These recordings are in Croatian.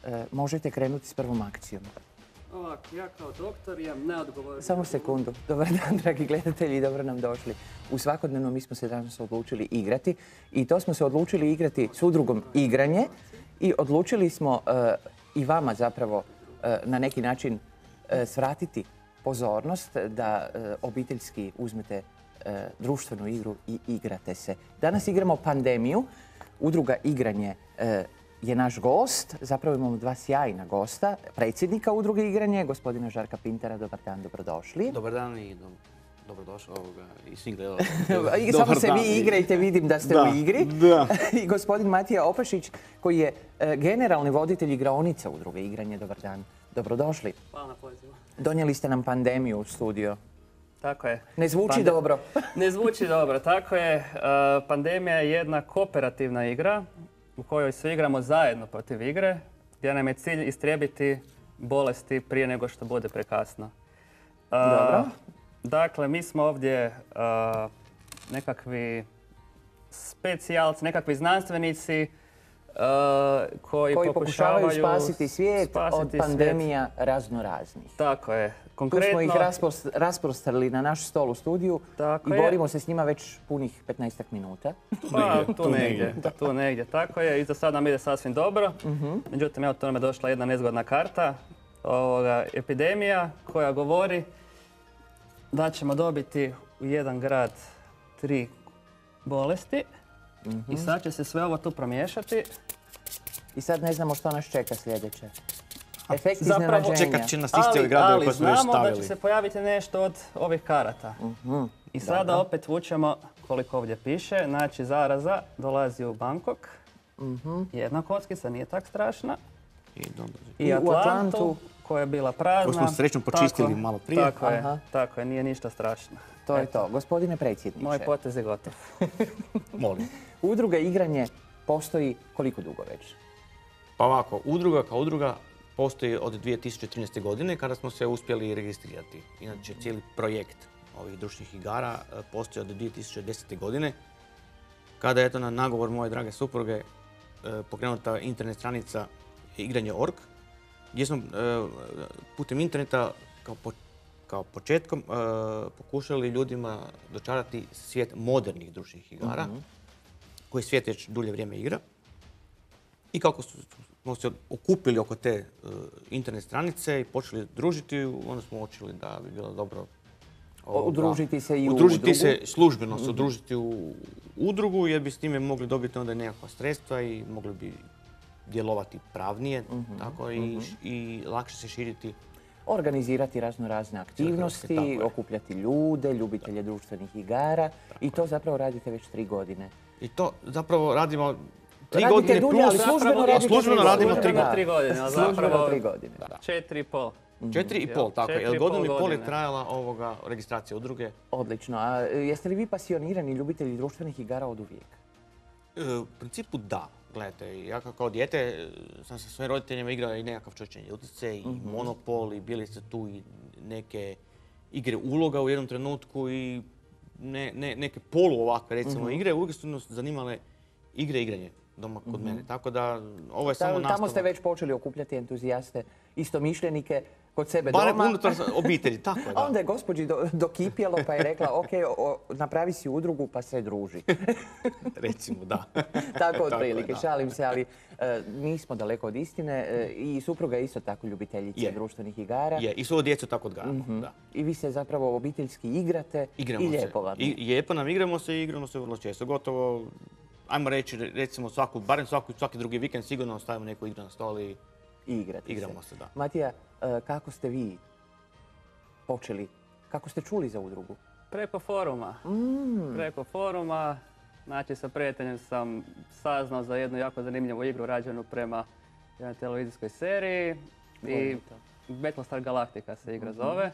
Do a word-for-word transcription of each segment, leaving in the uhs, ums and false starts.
možete krenuti s prvom akcijom. Ovako, ja kao doktor imam neodgovorno... Samo sekundu. Dobar dan, dragi gledatelji, dobro nam došli. U svakodnevno mi smo se danas odlučili igrati i to smo se odlučili igrati s udrugom Igranje i odlučili smo i vama zapravo na neki način svratiti pozornost da obiteljski uzmete društvenu igru i igrate se. Danas igramo Pandemiju. Udruga Igranje je naš gost. Zapravo imamo dva sjajna gosta. Predsjednika Udruge Igranje, gospodina Žarka Pintera. Dobar dan, dobrodošli. Dobar dan i dobrodošao i svim gledalcima. Samo se vi igrajte, vidim da ste u igri. I gospodin Matija Opašić, koji je generalni voditelj igraonica Udruge Igranje. Dobar dan, dobrodošli. Hvala na pozivu. Donijeli ste nam Pandemiju u studio. Tako je. Ne zvuči dobro. Ne zvuči dobro, tako je. Pandemija je jedna kooperativna igra u kojoj se igramo zajedno protiv igre, gdje nam je cilj istrijebiti bolesti prije nego što bude prekasno. Dobro. Dakle, mi smo ovdje nekakvi specijalci, nekakvi znanstvenici koji, koji pokušavaju, pokušavaju spasiti svijet spasiti od pandemija svijet. raznoraznih. Tako je. Konkretno... Tu smo ih rasprostrli na naš stol u studiju tako i je. borimo se s njima već punih petnaestak minuta. Pa, tu, tu negdje. Tu negdje, tako je. I za sad nam ide sasvim dobro. Uh-huh. Međutim, evo, tu nam je došla jedna nezgodna karta. Ovoga, epidemija koja govori da ćemo dobiti u jedan grad tri bolesti. Uh-huh. I sad će se sve ovo tu promiješati. I sad ne znamo što nas čeka sljedeće. Efekt Zapravo, iznenađenja. Čekat će nas isti ovi gradovi koje smo već stavili. Ali znamo da će se pojaviti nešto od ovih karata. Uh-huh. I sada Dobro. opet vučemo koliko ovdje piše. Znači, zaraza dolazi u Bangkok. Uh-huh. Jedna kockica nije tak strašna. I, I Atlantu, Atlantu koja je bila prazna. Koju smo srećno počistili tako, malo prije. Tako je, Aha. tako je, nije ništa strašno. To je to. Gospodine predsjedniče. Moj potez je gotov. Molim. Udruga Igranje postoji koliko dugo već? Pa ovako, udruga kao udruga postoji od dvije tisuće trinaeste. godine kada smo se uspjeli registrirati. Inače, cijeli projekt ovih društvenih igara postoji od dvije tisuće desete. godine kada je eto na nagovor moje drage supruge pokrenuta internet stranica igranje točka org gdje smo putem interneta kao, po, kao početkom pokušali ljudima dočarati svijet modernih društvenih igara uh-huh. koji svijet već dulje vrijeme igra. I kako smo se okupili oko te uh, internet stranice i počeli družiti, onda smo uočili da bi bilo dobro ovoga, udružiti se i u udružiti udrugu. se, službeno mm-hmm. se udružiti u udrugu jer bi s time mogli dobiti onda nekakva sredstva i mogli bi djelovati pravnije mm-hmm. tako, i, mm-hmm. i lakše se širiti. Organizirati razno razne aktivnosti, okupljati ljude, ljubitelje da. društvenih igara tako i to zapravo radite već tri godine. I to zapravo radimo Tri radite godine dulje, plus, ali službeno, radite službeno radimo tri godine. Tri godine, a zapravo tri godine. Četiri i pol. Četiri i pol, tako je. Jer godinu i pol je trajala ovoga registracija udruge. Odlično. A jeste li vi pasionirani ljubitelji društvenih igara od uvijek? E, u principu da. Gledajte, ja kao dijete sam sa svojim roditeljima igrao i nekakav čočenje utice i mm-hmm. Monopol i bili su tu i neke igre uloga u jednom trenutku i ne, ne, neke polu ovakve recimo mm-hmm. igre. Uvijek su nas zanimale igre igranje doma kod mm-hmm. mene. Tako da ovo je samo nastavak. Tamo ste već počeli okupljati entuzijaste, istomišljenike kod sebe Barem doma. Barem unutar obitelji, tako je. Da. Onda je gospođi do, dokipjelo pa je rekla ok, o, napravi si udrugu pa se druži. Recimo, da. Tako otprilike, šalim se, ali e, nismo daleko od istine. E, I supruga je isto tako ljubiteljica je. društvenih igara. Je, i svoju djecu tako odgajamo. Mm-hmm. Da. I vi se zapravo obiteljski igrate igramo i lijepo vam. I lijepo nam igramo se i igramo se vrlo često. Gotovo, ajmo reći, recimo svaku, barem svaku, svaki drugi vikend sigurno stavimo neku igru na stol i igrate igramo se. se. Da. Matija, kako ste vi počeli, kako ste čuli za udrugu? Preko foruma. Mm. Preko foruma. Znači, sa prijateljem sam saznao za jednu jako zanimljivu igru rađenu prema jednoj televizijskoj seriji. I Battlestar Galactica se igra mm-hmm. zove.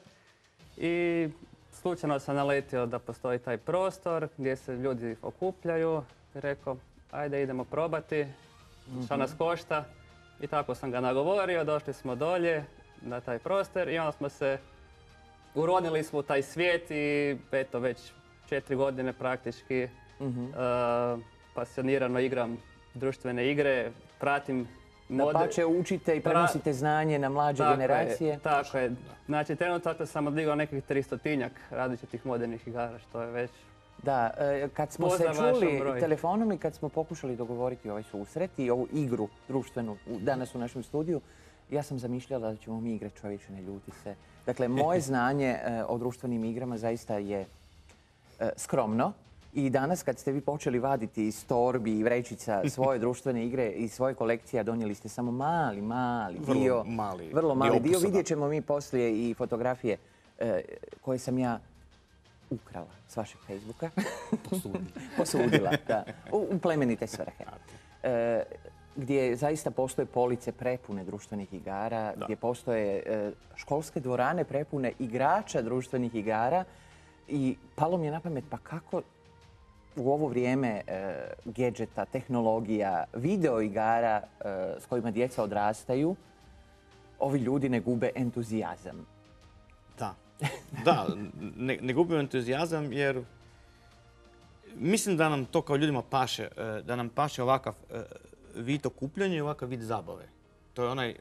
I slučajno sam naletio da postoji taj prostor gdje se ljudi okupljaju. I rekao, ajde idemo probati, mm-hmm. šta nas košta. I tako sam ga nagovorio, došli smo dolje na taj prostor i onda smo se uronili smo u taj svijet i eto već četiri godine praktički mm-hmm. uh, pasionirano igram društvene igre, pratim Da pa će učite i prenosite znanje na mlađe tako generacije. Je, tako je. Znači, trenutno sam odigao nekih tristotinjak različitih modernih igara, što je već... Da, kad smo se čuli telefonom i kad smo pokušali dogovoriti ovaj susret i ovu igru društvenu danas u našem studiju, ja sam zamišljala da ćemo mi igrati Čovječe ne ljuti se. Dakle, moje znanje o društvenim igrama zaista je skromno. I danas kad ste vi počeli vaditi iz torbi i vrećica svoje društvene igre i svoje kolekcije, donijeli ste samo mali, mali dio. Vrlo mali, vrlo mali dio. Vidjet ćemo mi poslije i fotografije koje sam ja ukrala s vašeg Facebooka. Posudila. Posudila, da. U plemenite svrhe. Gdje zaista postoje police prepune društvenih igara, gdje postoje školske dvorane prepune igrača društvenih igara. I palo mi je na pamet, pa kako u ovo vrijeme gedžeta, tehnologija, video igara s kojima djeca odrastaju, ovi ljudi ne gube entuzijazam. Da, da, ne, ne gubimo entuzijazam jer mislim da nam to kao ljudima paše, da nam paše ovakav vid okupljanja i ovakav vid zabave. To je onaj...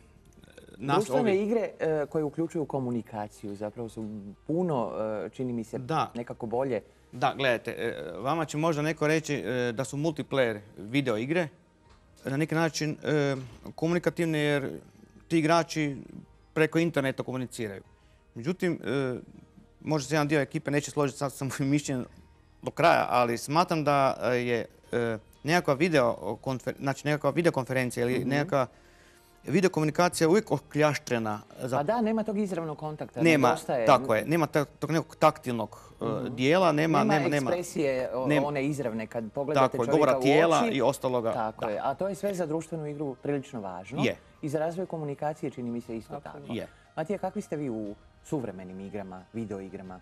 Nas društvene ovi... igre uh, koje uključuju komunikaciju zapravo su puno, uh, čini mi se, da. nekako bolje. Da, gledajte, vama će možda neko reći uh, da su multiplayer video igre na neki način uh, komunikativne jer ti igrači preko interneta komuniciraju. Međutim, uh, možda se jedan dio ekipe neće složiti sad sa mojim mišljenjem do kraja, ali smatram da je uh, nekakva video, konfer... znači, nekakva videokonferencija ili mm-hmm. nekakva video komunikacija uvijek okljaštrena. Za... Pa da, nema tog izravnog kontakta. Nema, nedostaje... tako je. Nema tog nekog taktilnog mm-hmm. dijela. Nema, nema, nema ekspresije nema, one izravne kad pogledate tako, čovjeka govora u tijela oči. I ostaloga. Tako da. je. A to je sve za društvenu igru prilično važno. Je. I za razvoj komunikacije čini mi se isto tako. Je. Matija, kakvi ste vi u suvremenim igrama, video igrama?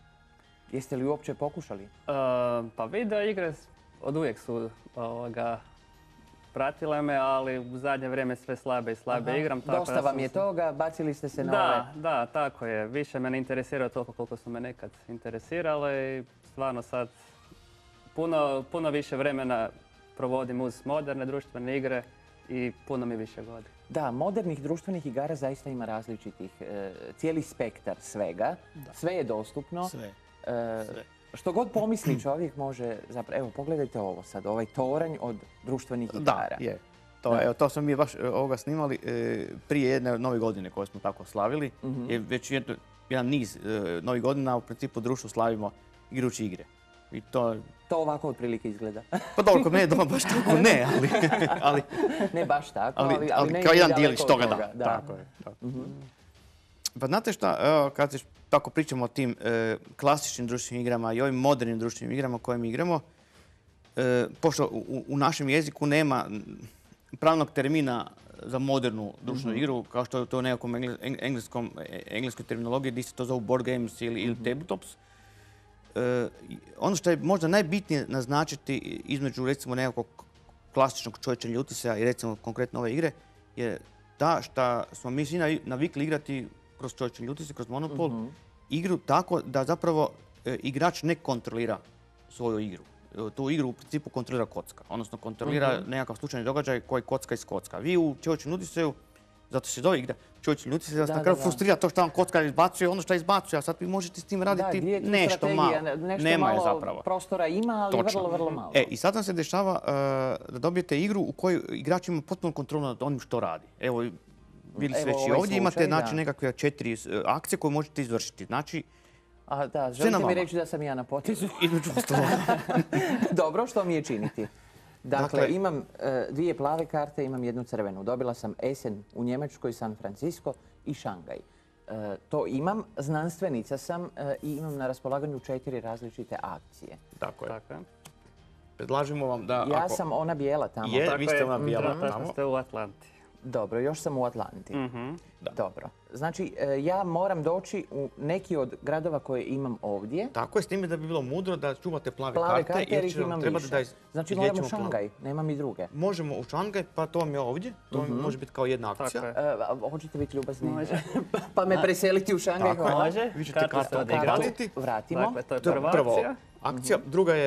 Jeste li uopće pokušali? Uh, pa video igre od uvijek su ovoga... pratile me, ali u zadnje vrijeme sve slabe i slabe Aha. igram. Tako Dosta vam je se... toga, bacili ste se na da, ove... Da, tako je. Više me ne interesiraju toliko koliko su me nekad interesirale i stvarno sad puno, puno više vremena provodim uz moderne društvene igre i puno mi više godi. Da, modernih društvenih igara zaista ima različitih. E, cijeli spektar svega. Da. Sve je dostupno. Sve. E, sve. Što god pomisli čovjek može zapravo... Evo, pogledajte ovo sad, ovaj toranj od društvenih igara. Da, je. To, evo, to smo mi baš ovoga snimali e, prije jedne nove godine koje smo tako slavili. Mm-hmm. Je već jedno, jedan niz e, novih godina u principu društvu slavimo igrajući igre. I to... to ovako otprilike izgleda. Pa dobro, kod mene doma baš tako ne, ali... ali ne baš tako, ali, ali, ali ne kao jedan dijelić toga, toga, da. da. Tako je. Tako. Mm-hmm. Pa znate šta, evo, kad se tako pričamo o tim e, klasičnim društvenim igrama i ovim modernim društvenim igrama koje mi igramo, e, pošto u, u našem jeziku nema pravnog termina za modernu društvenu mm-hmm. igru, kao što je to u nekakvom engleskom, engleskoj terminologiji gdje se to zovu board games ili, ili mm-hmm. tabletops. E, ono što je možda najbitnije naznačiti između recimo nekakvog klasičnog Čovječe ne ljuti se i recimo konkretno ove igre je ta što smo mi svi navikli igrati kroz Čovječe ne ljuti se, kroz Monopol, mm-hmm. igru tako da zapravo e, igrač ne kontrolira svoju igru. E, tu igru u principu kontrolira kocka, odnosno kontrolira mm-hmm. nekakav slučajni događaj koji kocka iz kocka. Vi u Čovječe ne ljuti se, zato se zove igra Čovječe ne ljuti se, da, da na kraju frustrira to što vam kocka izbacuje, ono što izbacuje, a sad vi možete s tim raditi da, nešto malo. Nešto Nema malo je zapravo. Prostora ima, ali Točno. vrlo, vrlo malo. E, i sad nam se dešava uh, da dobijete igru u kojoj igrač ima potpuno kontrolu nad onim što radi. Evo, bili ste već i ovdje, slučaj, imate znači, nekakve četiri uh, akcije koje možete izvršiti. Znači, a, da, želite mi reći da sam ja na potezu? Između ostaloga. Dobro, što mi je činiti? Dakle, dakle imam uh, dvije plave karte, imam jednu crvenu. Dobila sam Essen u Njemačkoj, San Francisco i Šangaj. Uh, to imam, znanstvenica sam uh, i imam na raspolaganju četiri različite akcije. Tako je. Tako je. Predlažemo vam da... Ja ako... sam ona bijela tamo. Je, tako vi ste ona bijela mm-hmm. tamo. Ste u Atlanti. Dobro, još sam u Atlanti. Mm-hmm. Dobro. Znači, ja moram doći u neki od gradova koje imam ovdje. Tako je, s time da bi bilo mudro da čuvate plave, plave karte. karte jer ih imam više. Da iz... Znači, moram u Šangaj, nemam i druge. Možemo u Šangaj, pa to vam je ovdje. To mm-hmm. može biti kao jedna akcija. Uh, hoćete biti ljubazni? Može. Pa me preseliti u Šangaj, hvala. Može. Vi ćete kartu odraditi. Vratimo. Dakle, to je prva akcija. Akcija. Mm-hmm. Druga je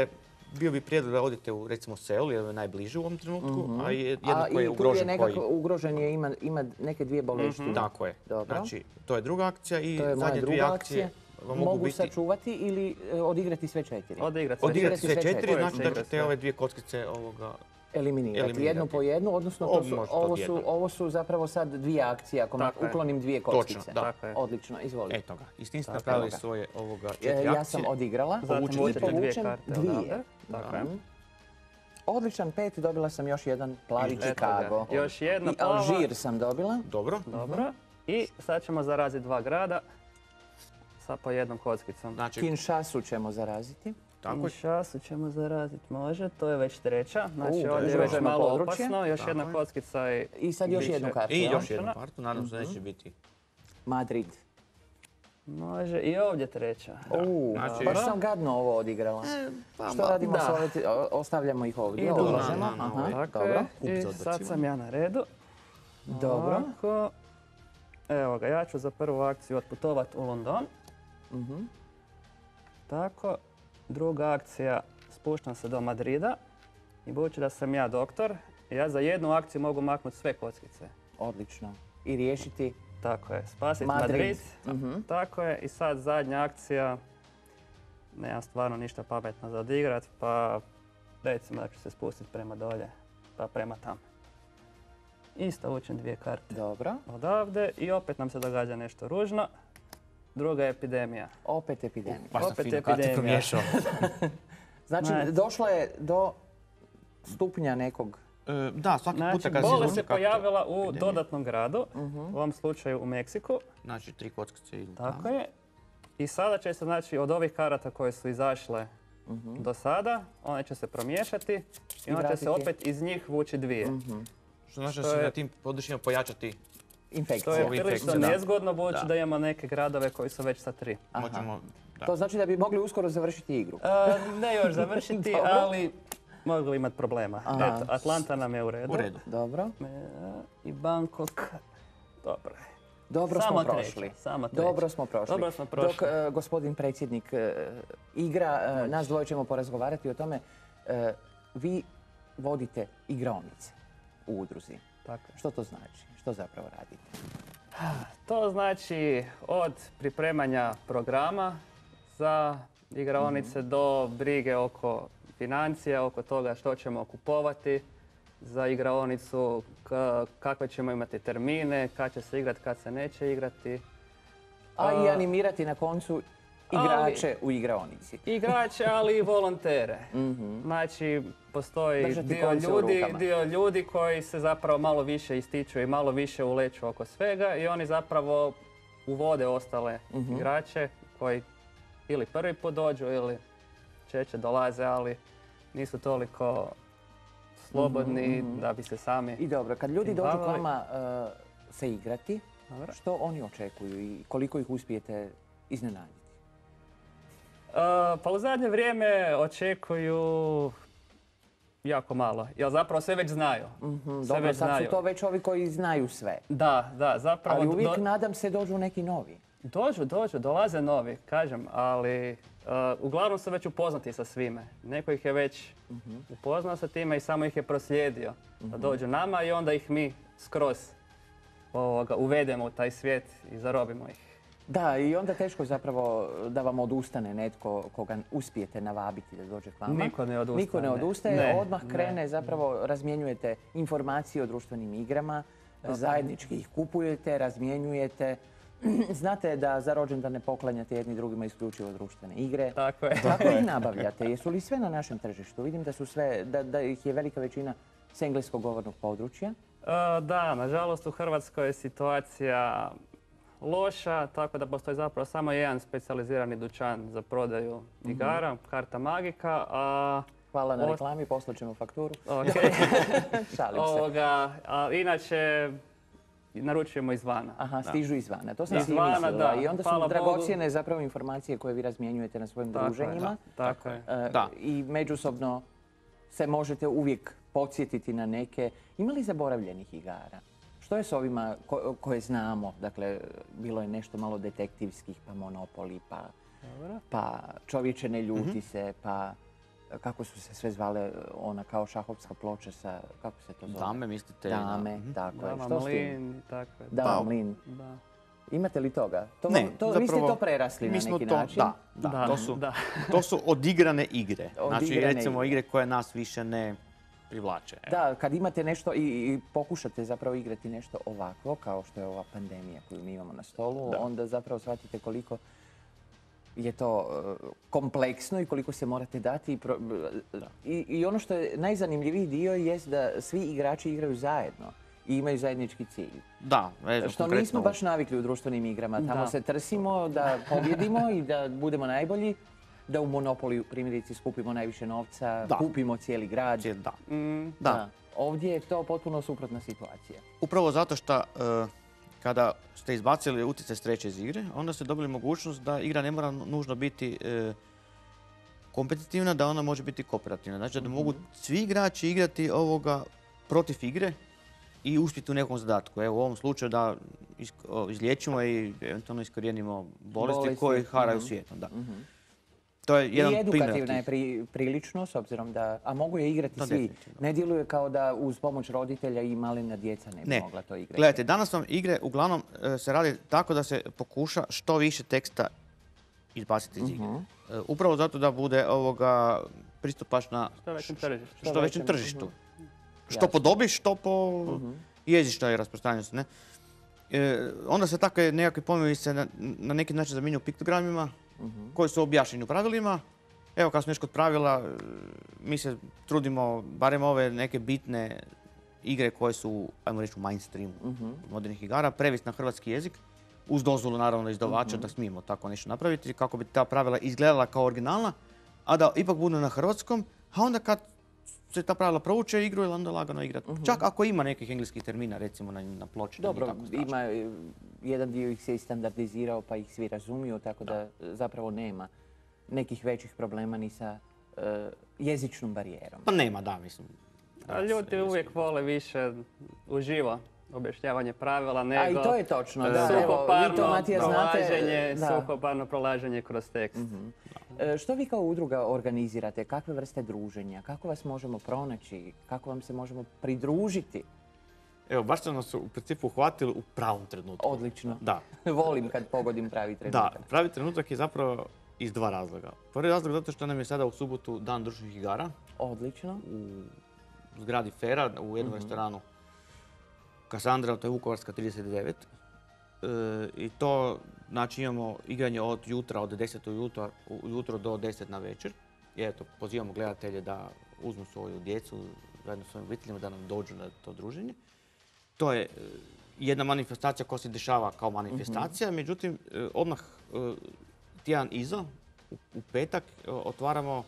bio bi prijedlog da odete u recimo Seul, jer je najbliže u ovom trenutku, Mhm. a je- jedno A koji je i tu je ugrožen nekako koji... ugrožen je, ima, ima neke dvije bolesti. Tako je. Dobro. Znači, to je druga akcija i To je moja zadnje dvije druga akcije akcija. vam Mogu, mogu biti... sačuvati ili e, odigrati sve četiri? Odigrati sve Odigrati sve sve četiri. četiri, znači da Odigrati ćete sve. ove dvije kockice ovoga... Eliminirati. Eliminirati. Jednu po jednu, odnosno to Ovo su, možete ovo, su, odjednom. ovo su zapravo sad dvije akcije, ako Tako je. uklonim dvije kockice. da. Tako je. Odlično, izvolite. Eto ga. I s tim ste Tako, napravili evo ga. svoje ovoga E, četiri ja akcije. sam odigrala Zatim Povučete i vučete dvije povučem karte dvije. odavde. Tako je. Mhm. Odličan pet, dobila sam još jedan plavi Eto ga. Chicago. Još jedna I plava. Alžir sam dobila. Dobro. Dobro. I sad ćemo zaraziti dva grada sa po jednom kockicom. Znači, Kinshasu ćemo zaraziti. tako je. Kinšasu ćemo zaraziti, može. To je već treća. Znači U, ovdje je već izraženo malo područje. opasno. Još Tako jedna je. kockica i... I sad još bit će- jednu kartu. I jel? još jednu kartu, nadam se da neće biti. Madrid. Može. I ovdje treća. U, znači- baš sam gadno ovo odigrala. pa Što ma- radimo da. s ove, ti- o- ostavljamo ih ovdje, Idu na- odlažemo. na- na Aha, ovaj. Tako dobro. je. Kup I za sad odbacivanje. sam ja na redu. Dobro. Ovako. Evo ga, ja ću za prvu akciju otputovat u London. Mhm. Tako. Druga akcija, spuštam se do Madrida. I budući da sam ja doktor, ja za jednu akciju mogu maknuti sve kockice. Odlično. I riješiti Tako je, spasiti Madrid. Madrid. Mhm. Tako je, i sad zadnja akcija. Nemam stvarno ništa pametno za odigrat, pa recimo da ću se spustiti prema dolje, pa prema tamo. Isto vučem dvije karte Dobro. odavde i opet nam se događa nešto ružno. Druga epidemija. Opet epidemija. Baš sam Opet fino karte epidemija. promiješao. Znači, Znači- došlo je do stupnja nekog... E, Da, svaki Znači, puta kad se bolest izvuče se karta pojavila u epidemije, dodatnom gradu, Mhm. u ovom slučaju u Meksiku. Znači, tri kockice idu Tako tamo. je. I sada će se, znači, od ovih karata koje su izašle Mhm. do sada, one će se promiješati i I onda će se vratiti. opet iz njih vući dvije. Mhm. Što znači da Što će je- na tim područjima pojačati, To Infekcija. je Ovi prilično infekcije, da. nezgodno, budući Da. da imamo neke gradove koji su već sa tri. Aha. možemo... Da. To znači da bi mogli uskoro završiti igru. E, ne još završiti, Dobro. ali mogli imati problema. Aha. Eto, Atlanta nam je u redu. U redu. Dobro. E, I Bangkok. Dobro. Dobro Samo smo treća, prošli. samo treća. Dobro smo prošli. Dobro smo prošli. Dok e, gospodin predsjednik e, igra, e, nas dvoje ćemo porazgovarati o tome. E, vi vodite igraonice u udruzi. Tako je. Što to znači? Što zapravo radite? To znači od pripremanja programa za igraonice do brige oko financija, oko toga što ćemo kupovati za igraonicu, k- kakve ćemo imati termine, kad će se igrati, kad se neće igrati. A i A- animirati na koncu igrače u igraonici. Igrače, ali i volontere. Mhm. Znači, postoji Držati dio konce u ljudi, rukama. dio ljudi koji se zapravo malo više ističu i malo više uleću oko svega i oni zapravo uvode ostale Mhm. igrače koji ili prvi put dođu ili češće dolaze, ali nisu toliko slobodni Mhm, mhm. da bi se sami... I dobro, kad ljudi Tim dođu k bavili. vama e, se igrati, Dobro. što oni očekuju i koliko ih uspijete iznenaditi? Uh, pa u zadnje vrijeme očekuju jako malo, jer zapravo sve već znaju. Mhm, Sve dobro, već sad znaju. su to već ovi koji znaju sve. Da, da, zapravo... Ali uvijek, do- nadam se, dođu neki novi. Dođu, dođu, dolaze novi, kažem, ali uh, uglavnom su već upoznati sa svime. Neko ih je već upoznao sa time i samo ih je proslijedio da dođu nama i onda ih mi skroz ovoga, uvedemo u taj svijet i zarobimo ih. Da, i onda teško je zapravo da vam odustane netko koga uspijete navabiti da dođe k vama. Niko ne odustane. Niko ne odustaje, Ne, odmah ne. krene, zapravo razmjenjujete informacije o društvenim igrama, zajednički ih kupujete, razmjenjujete. Znate da za rođendan ne poklanjate jedni drugima isključivo društvene igre. Tako je. Kako ih nabavljate? Jesu li sve na našem tržištu? Vidim da su sve, da, da ih je velika većina s engleskog govornog područja. Uh, da, nažalost u Hrvatskoj je situacija loša, tako da postoji zapravo samo jedan specijalizirani dućan za prodaju igara, Karta Magika, a... Hvala na Ost- reklami, poslat ćemo fakturu. ok. Šalim se. Ovoga, a inače naručujemo izvana. Aha, Da. stižu izvana. To sam Da. si Izvana, mislila. da. I onda su Hvala dragocjene zapravo informacije koje vi razmjenjujete na svojim Tako je, druženjima. Tako je. E, Da. I međusobno se možete uvijek podsjetiti na neke. Ima li zaboravljenih igara? Što je s ovima ko- koje znamo? Dakle, bilo je nešto malo detektivskih, pa Monopoli, pa, Dobro. pa Čovječe ne ljuti se, pa kako su se sve zvale, ona kao šahovska ploča sa, kako se to zove? Dame, mislite? Dame, tako je. Dama, Što s tim? mlin i tako. Dama, mlin. Da. Imate li toga? To, Ne, vam- to, zapravo, vi ste to prerasli mi na smo neki to, način? Da, da, Da, to, su, da. to su odigrane igre. Znači, Odigrane recimo, igre. igre koje nas više ne privlače. evo. Da, kad imate nešto i, i pokušate zapravo igrati nešto ovakvo, kao što je ova pandemija koju mi imamo na stolu, Da. onda zapravo shvatite koliko je to e, kompleksno i koliko se morate dati. I, pro- i, i ono što je najzanimljiviji dio jest da svi igrači igraju zajedno i imaju zajednički cilj. Da, evo, Što konkretno- nismo baš navikli u društvenim igrama. Tamo Da. se trsimo da pobjedimo i da budemo najbolji, da u Monopoliju primjerice skupimo najviše novca, Da. kupimo cijeli grad. Cijel- Da. Mm, Da. Ovdje je to potpuno suprotna situacija. Upravo zato što e, kada ste izbacili utjecaj sreće iz igre, onda ste dobili mogućnost da igra ne mora nužno biti e, kompetitivna, da ona može biti kooperativna. Znači da mogu svi igrači igrati ovoga protiv igre i uspjeti u nekom zadatku. Evo u ovom slučaju da iz, o, izliječimo i eventualno iskorijenimo bolesti, Bolesti. koje haraju Mhm. svijetom. Da. To je jedan I primjer edukativna je tih. pri- prilično, s obzirom da, a mogu je igrati Da, svi. definitivno. Ne djeluje kao da uz pomoć roditelja i malena djeca ne bi Ne. mogla to igrati. Gledajte, danas vam igre uglavnom e, se radi tako da se pokuša što više teksta izbaciti iz igre. Mhm. E, upravo zato da bude ovoga pristupačna Što većem tržištu. što, Što većem većem, tržištu. mhm. Što Jasno. po dobi, što po jezičnoj rasprostranjenosti. Ne? E, onda se takve nekakve pojmovi se na, na neki način zamjenjuju piktogramima koji su objašnjeni u pravilima. Evo, kad smo još kod pravila, e, mi se trudimo, barem ove neke bitne igre koje su, ajmo reći, u mainstreamu modernih igara, prevesti na hrvatski jezik, uz dozvolu naravno izdavača da smijemo tako nešto napraviti, kako bi ta pravila izgledala kao originalna, a da ipak budu na hrvatskom, a onda kad se ta pravila prouče, igru je onda lagano igrati. Čak ako ima nekih engleskih termina, recimo na, na ploči. to nije Dobro, tako strašno. ima, e, jedan dio ih se i standardizirao pa ih svi razumiju, tako da, e, zapravo nema nekih većih problema ni sa e, jezičnom barijerom. Pa nema, da, mislim. A ljudi uvijek vole više uživo objašnjavanje pravila nego A i to je točno, da. Evo, vi suhoparno to, Matija, znate. prolaženje, Da. suhoparno prolaženje kroz tekst. E, Što vi kao udruga organizirate? Kakve vrste druženja? Kako vas možemo pronaći? Kako vam se možemo pridružiti? Evo, baš ste nas u principu uhvatili u pravom trenutku. Odlično. Da. Volim kad pogodim pravi trenutak. Da, pravi trenutak je zapravo iz dva razloga. Prvi razlog zato što nam je sada u subotu dan društvenih igara Odlično. u zgradi Fera, u jednom restoranu Kassandra, to je Vukovarska trideset devet. E, I to, znači, imamo igranje od jutra, od deset ujutro, ujutro do deset na večer. I eto, pozivamo gledatelje da uzmu svoju djecu zajedno s svojim obiteljima da nam dođu na to druženje. To je e, jedna manifestacija koja se dešava kao manifestacija, međutim, e, odmah e, tjedan iza, u, u petak, e, otvaramo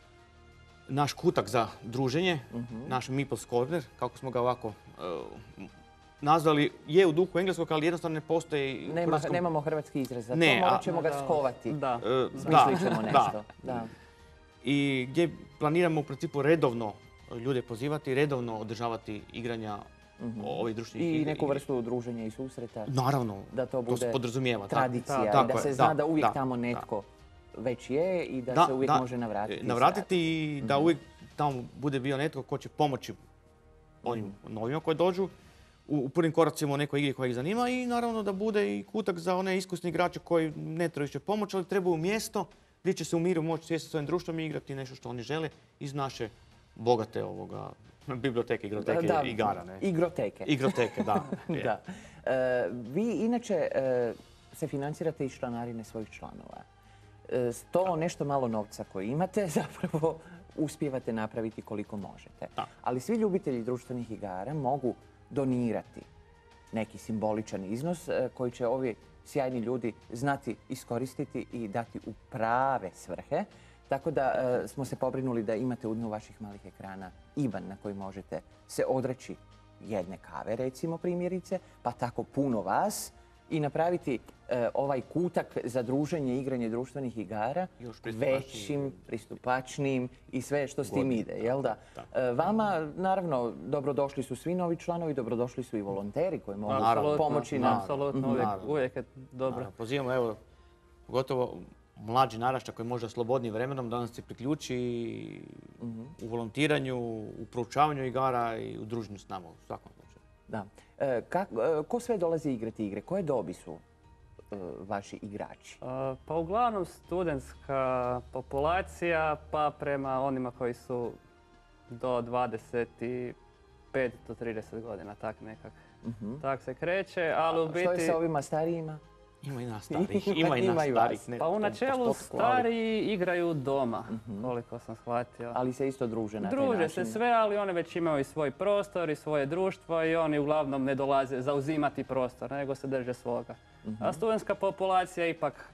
naš kutak za druženje, naš Meeple's Corner, kako smo ga ovako e, nazvali, je u duhu engleskog, ali jednostavno ne postoji u Nema, hrvatskom- nemamo hrvatski izraz za to, Ne, a- morat ćemo ga Da, skovati. Da. E, Smislit ćemo da, nešto. da. Da. I gdje planiramo u principu redovno ljude pozivati, redovno održavati igranja ovih društvenih I igra- neku vrstu druženja i susreta. Naravno, Da to se bude podrazumijeva. tradicija tako i da je, se zna da, da, uvijek da, tamo da. netko već je i da, Da, se uvijek da, može navratiti. e, Navratiti i da uvijek tamo bude bio netko ko će pomoći onim novima koji dođu u, u prvim koracima u nekoj igri koja ih zanima i naravno da bude i kutak za one iskusne igrače koji ne trebaju više pomoć, ali trebaju mjesto gdje će se u miru moći sjesti sa svojim društvom i igrati nešto što oni žele iz naše bogate ovoga biblioteke, igroteke Da, igara. Ne? Igroteke. Igroteke, da. Da. E, vi inače e, se financirate iz članarine svojih članova. E, s to nešto malo novca koji imate zapravo uspijevate napraviti koliko možete. Da. Ali svi ljubitelji društvenih igara mogu donirati neki simboličan iznos e, koji će ovi sjajni ljudi znati iskoristiti i dati u prave svrhe. Tako da e, smo se pobrinuli da imate u dnu vaših malih ekrana IBAN na koji možete se odreći jedne kave, recimo primjerice, pa tako puno vas i napraviti e, ovaj kutak za druženje i igranje društvenih igara Još pristupačnijim. većim, pristupačnijim i sve što s tim Godin. ide, jel da? E, vama, naravno, dobrodošli su svi novi članovi, dobrodošli su i volonteri koji mogu Naravno. pomoći nam. Apsolutno, uvijek, Naravno. uvijek je dobro. A, pozivamo, evo, gotovo mlađi naraštaj koji može slobodnim vremenom da nam se priključi u volontiranju, u proučavanju igara i u druženju s nama u svakom slučaju. Da. E, kak, e, ko sve dolazi igrati igre? Koje dobi su e, vaši igrači? A, pa uglavnom studentska populacija, pa prema onima koji su do dvadeset pet do trideset godina, tak nekak. Tak se kreće, ali u biti... Što je sa ovima starijima? Ima i nas starih, ima i nas Ima i starih. vas. ne Pa u tom načelu postotku, ali- stariji igraju doma, koliko sam shvatio. Ali se isto druže na taj Druže način. se sve, ali one već imaju i svoj prostor i svoje društvo i oni uglavnom ne dolaze zauzimati prostor, nego se drže svoga. A studentska populacija ipak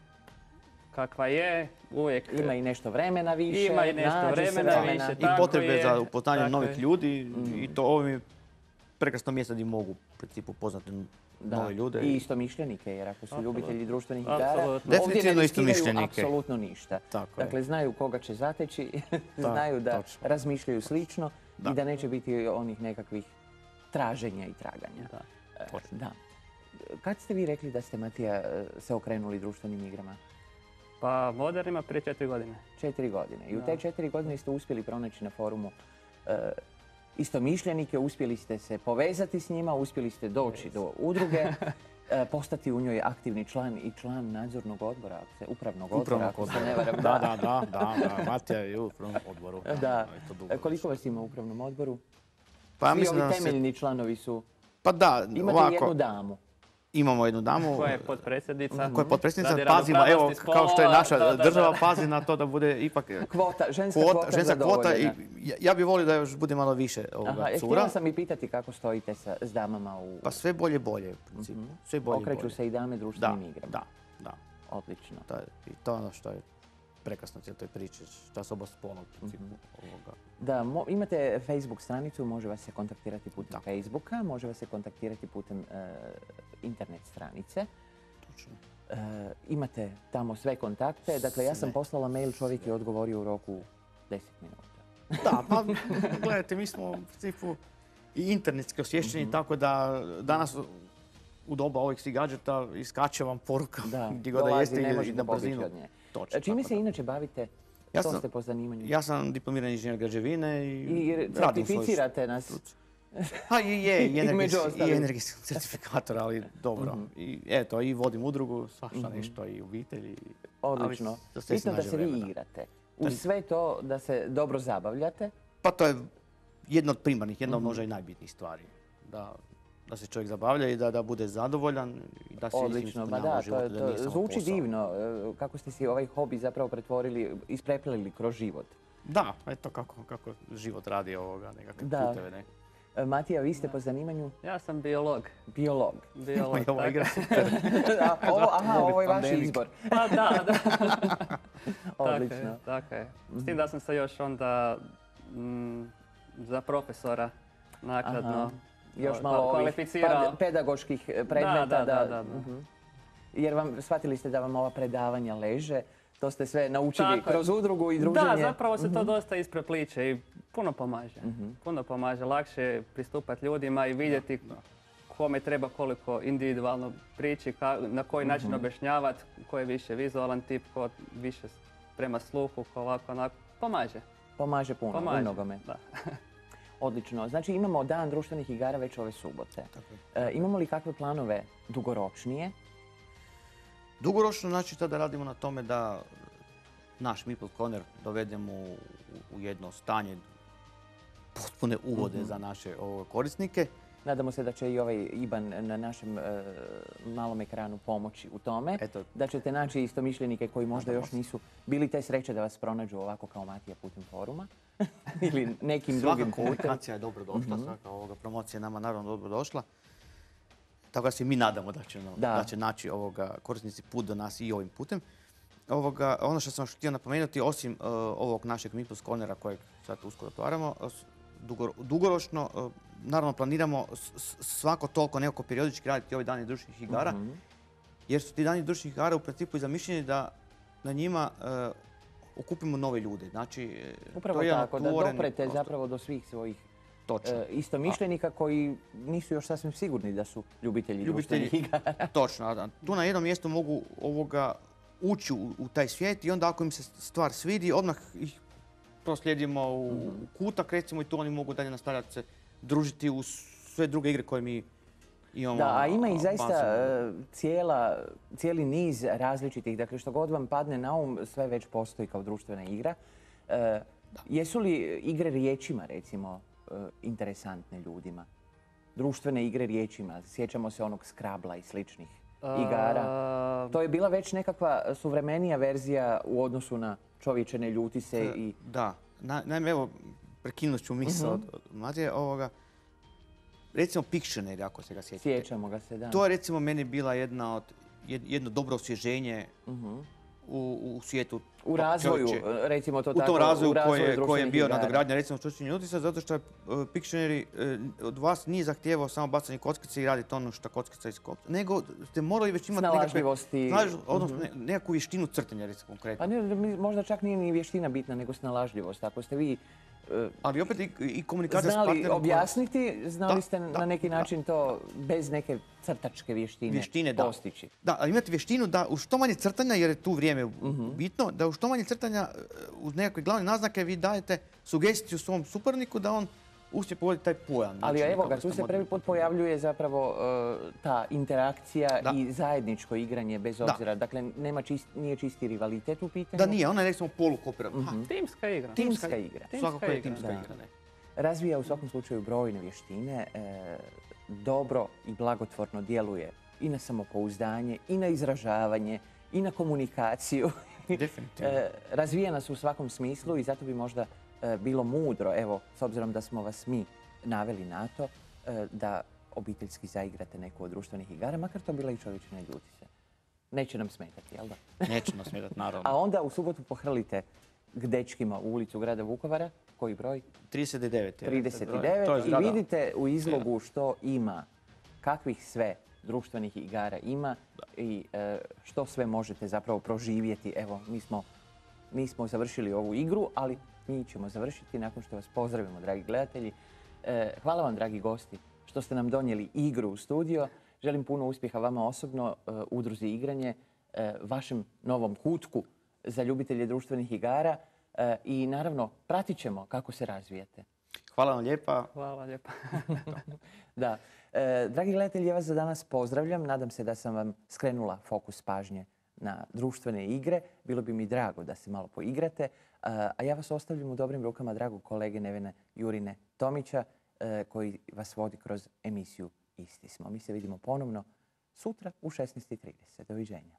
kakva je, uvijek Ima i nešto vremena više. Ima i nešto nađe se vremena više, I tako potrebe je, za upoznanjem tako novih je. ljudi i to ovo mi je prekrasno mjesto gdje mogu u principu upoznati Da. nove ljude. I istomišljenike, jer ako su Apsolutno. ljubitelji društvenih igara, Apsolutno. ovdje ne Definitivno riskiraju istomišljenike. apsolutno ništa. Tako je. Dakle, znaju koga će zateći, znaju da točno. razmišljaju slično Da. i da neće biti onih nekakvih traženja i traganja. Da. E, Točno. da. Kad ste vi rekli da ste, Matija, e, se okrenuli društvenim igrama? Pa modernima prije četiri godine. Četiri godine. I u Da. te četiri godine ste uspjeli pronaći na forumu e, istomišljenike, uspjeli ste se povezati s njima, uspjeli ste doći do udruge, e, postati u njoj aktivni član i član nadzornog odbora, ako se, upravnog odbora, Upravnog ako se odbora. ne varam. Da, da, da, da, da. Matija je u upravnom odboru. Da. i to dugo E, koliko već. vas ima u upravnom odboru? Pa ja Svi mislim ovi da se... temeljni članovi su... Pa da, Imate ovako, jednu damu. imamo jednu damu. Koja je potpredsjednica? koja je potpredsjednica, Radi pazimo, evo, ravnopravnosti kao što je spolova, naša da, da, da. država, pazi na to da bude ipak Kvota, ženska kvota, kvota ženska kvota i zadovoljena. ja, ja bih volio da još bude malo više ovoga Aha, e, cura. htjela sam i pitati kako stojite sa, s damama u... Pa sve bolje bolje u principu. Sve bolje Okreću bolje. se i dame Da, društvenim igrama. da, da. Odlično. To je, I to je ono što je prekrasno cijel toj priči, šta se oba spolna u principu ovoga. Da, mo- imate Facebook stranicu, može vas se kontaktirati putem Da. Facebooka, može vas se kontaktirati putem e, internet stranice. Točno. E, imate tamo sve kontakte. Dakle, ja sam Sve. poslala mail, čovjek je odgovorio u roku deset minuta. Da, pa gledajte, mi smo u principu i internetski osvješćeni, tako da danas u doba ovih svih gadžeta iskače vam poruka Da, gdje god da dolazi, jeste ne i možete na pobjeći brzinu. od nje. Točno, E, Čime tako se da. inače bavite? Ja Što sam- ste po zanimanju? Ja sam diplomirani inženjer građevine i, I radim svoju certificirate nas. struci. Ha i je, i Između energetski, i ostalih. energetski certifikator, ali dobro. I eto, i vodim udrugu, svašta nešto, i obitelji. Odlično. Ali za sve se Bitno da nađe se vi vremena. igrate. Uz sve to da se dobro zabavljate. Pa to je jedna od primarnih, jedna od možda i najbitnijih stvari. Da, da se čovjek zabavlja i da, da bude zadovoljan i da se Odlično, ba da, to, je- to zvuči divno. e, Kako ste si ovaj hobi zapravo pretvorili, ispreplili kroz život. Da, eto kako, kako život radi ovoga, nekakve Da. puteve. Ne. E, Matija, vi ste po zanimanju Ja sam biolog. biolog. Biolog, I ova tako. igra. A, ovo, aha, ovo je vaš Pandemik. izbor. Pa da, da. Odlično. Tako je, tako je. S tim da sam se još onda mm, za profesora naknadno Aha. Još kva- malo ovih kvalificirao. pa- pedagoških predmeta. Da, da, da, da. Mhm. Jer vam, shvatili ste da vam ova predavanja leže. To ste sve naučili Tako je. kroz udrugu i druženje. Da, zapravo se to dosta isprepliče i puno pomaže. Puno pomaže. Lakše je pristupati ljudima i vidjeti kome treba koliko individualno prići, ka- na koji način objašnjavati, ko je više vizualan tip, ko više prema sluhu, ko ovako, onako. Pomaže. Pomaže puno u Pomaže. mnogome. Da. Odlično. Znači imamo dan društvenih igara već ove subote. E, imamo li kakve planove dugoročnije? Dugoročno znači to da radimo na tome da naš Meeple Corner dovedemo u, u jedno stanje potpune uvode za naše ovo, korisnike. Nadamo se da će i ovaj Iban na našem e, malom ekranu pomoći u tome. Eto. Da ćete naći istomišljenike koji možda Nadamo još se. nisu bili te sreće da vas pronađu ovako kao Matija putem foruma. Ili nekim Svaka drugim putem. komunikacija je dobro došla, svaka ovoga promocija je nama naravno dobro došla. Tako da se mi nadamo da će, no- Da. da će naći ovoga, korisnici put do nas i ovim putem. Ovoga, ono što sam još htio napomenuti, osim uh, ovog našeg Meeple Cornera kojeg sad uskoro otvaramo, uh, s- dugor- dugoročno uh, naravno planiramo s- s- svako toliko nekako periodički raditi ovi dani društvenih igara, jer su ti dani društvenih igara u principu i zamišljeni da na njima uh, okupimo nove ljude. Znači, uh, Upravo to je jedan tako, da otvoren doprete prostor. zapravo do svih svojih Točno. e, istomišljenika koji nisu još sasvim sigurni da su ljubitelji, Ljubitelji. društvenih igara. Točno, a tu na jednom mjestu mogu ovoga ući u, u taj svijet i onda ako im se stvar svidi, odmah ih proslijedimo u, u kutak, recimo, i tu oni mogu dalje nastavljati se družiti u sve druge igre koje mi imamo. Da, a ima i zaista bazom. cijela, cijeli niz različitih, dakle što god vam padne na um, sve već postoji kao društvena igra. E, jesu li igre riječima, recimo, e, interesantne ljudima? Društvene igre riječima, sjećamo se onog Scrabble i sličnih igara. To je bila već nekakva suvremenija verzija u odnosu na Čovječe ne ljuti se i... Da, naime, evo, prekinut ću misao od Matije ovoga. Recimo Pictionary, ako se ga sjećate. Sjećamo ga se, da. To je recimo meni bila jedna od, jedno dobro osvježenje u, u svijetu. U razvoju, recimo to tako. U tom razvoju, u razvoju koje, koje je bio igara. nadogradnja, recimo Čovječe ne ljuti se, zato što je Pictionary od vas nije zahtijevao samo bacanje kockice i raditi ono što kockica iskopca, nego ste morali već imati snalažljivosti. Odnosno nekakvu vještinu crtanja, recimo konkretno. Pa ne, možda čak nije ni vještina bitna, nego snalažljivost. Ako ste vi ali opet i, i komunikacija s znali partnerom. objasniti, znali da, ste na da, neki da. način to bez neke crtačke vještine, vještine postići. Da. da, ali imate vještinu da u što manje crtanja, jer je tu vrijeme uh-huh. bitno, da u što manje crtanja uz nekakve glavne naznake vi dajete sugestiju svom suparniku da on uspije pogoditi taj pojam. Ali znači, evo ga, tu se prvi put pojavljuje zapravo uh, ta interakcija da. i zajedničko igranje bez obzira. Da. Dakle, nema čist, nije čisti rivalitet u pitanju. Da nije, ona je recimo polukooperativna. Uh-huh. Timska igra. Timska, timska igra. Svakako je timska igra. igra Razvija u svakom slučaju brojne vještine, e, dobro i blagotvorno djeluje i na samopouzdanje, i na izražavanje, i na komunikaciju. Definitivno. e, razvija nas u svakom smislu i zato bi možda e, bilo mudro, evo, s obzirom da smo vas mi naveli na to, e, da obiteljski zaigrate neku od društvenih igara, makar to bila i Čovječe ne ljuti se. Neće nam smetati, jel da? Neće nam smetati, naravno. A onda u subotu pohrlite k dečkima u ulicu grada Vukovara. Koji broj? trideset devet. trideset devet. I vidite u izlogu što ima, kakvih sve društvenih igara ima i e, što sve možete zapravo proživjeti. Evo, mi smo, mi smo završili ovu igru, ali mi ćemo završiti nakon što vas pozdravimo, dragi gledatelji. E, hvala vam, dragi gosti, što ste nam donijeli igru u studio. Želim puno uspjeha vama osobno, e, udruzi Igranje, e, vašem novom kutku za ljubitelje društvenih igara. E, I naravno, pratit ćemo kako se razvijete. Hvala vam lijepa. Hvala lijepa. Da. E, dragi gledatelji, ja vas za danas pozdravljam. Nadam se da sam vam skrenula fokus pažnje na društvene igre. Bilo bi mi drago da se malo poigrate. A ja vas ostavljam u dobrim rukama dragog kolege Nevene Jurine Tomića, e, koji vas vodi kroz emisiju Isti smo. Mi se vidimo ponovno sutra u šesnaest i trideset. Doviđenja.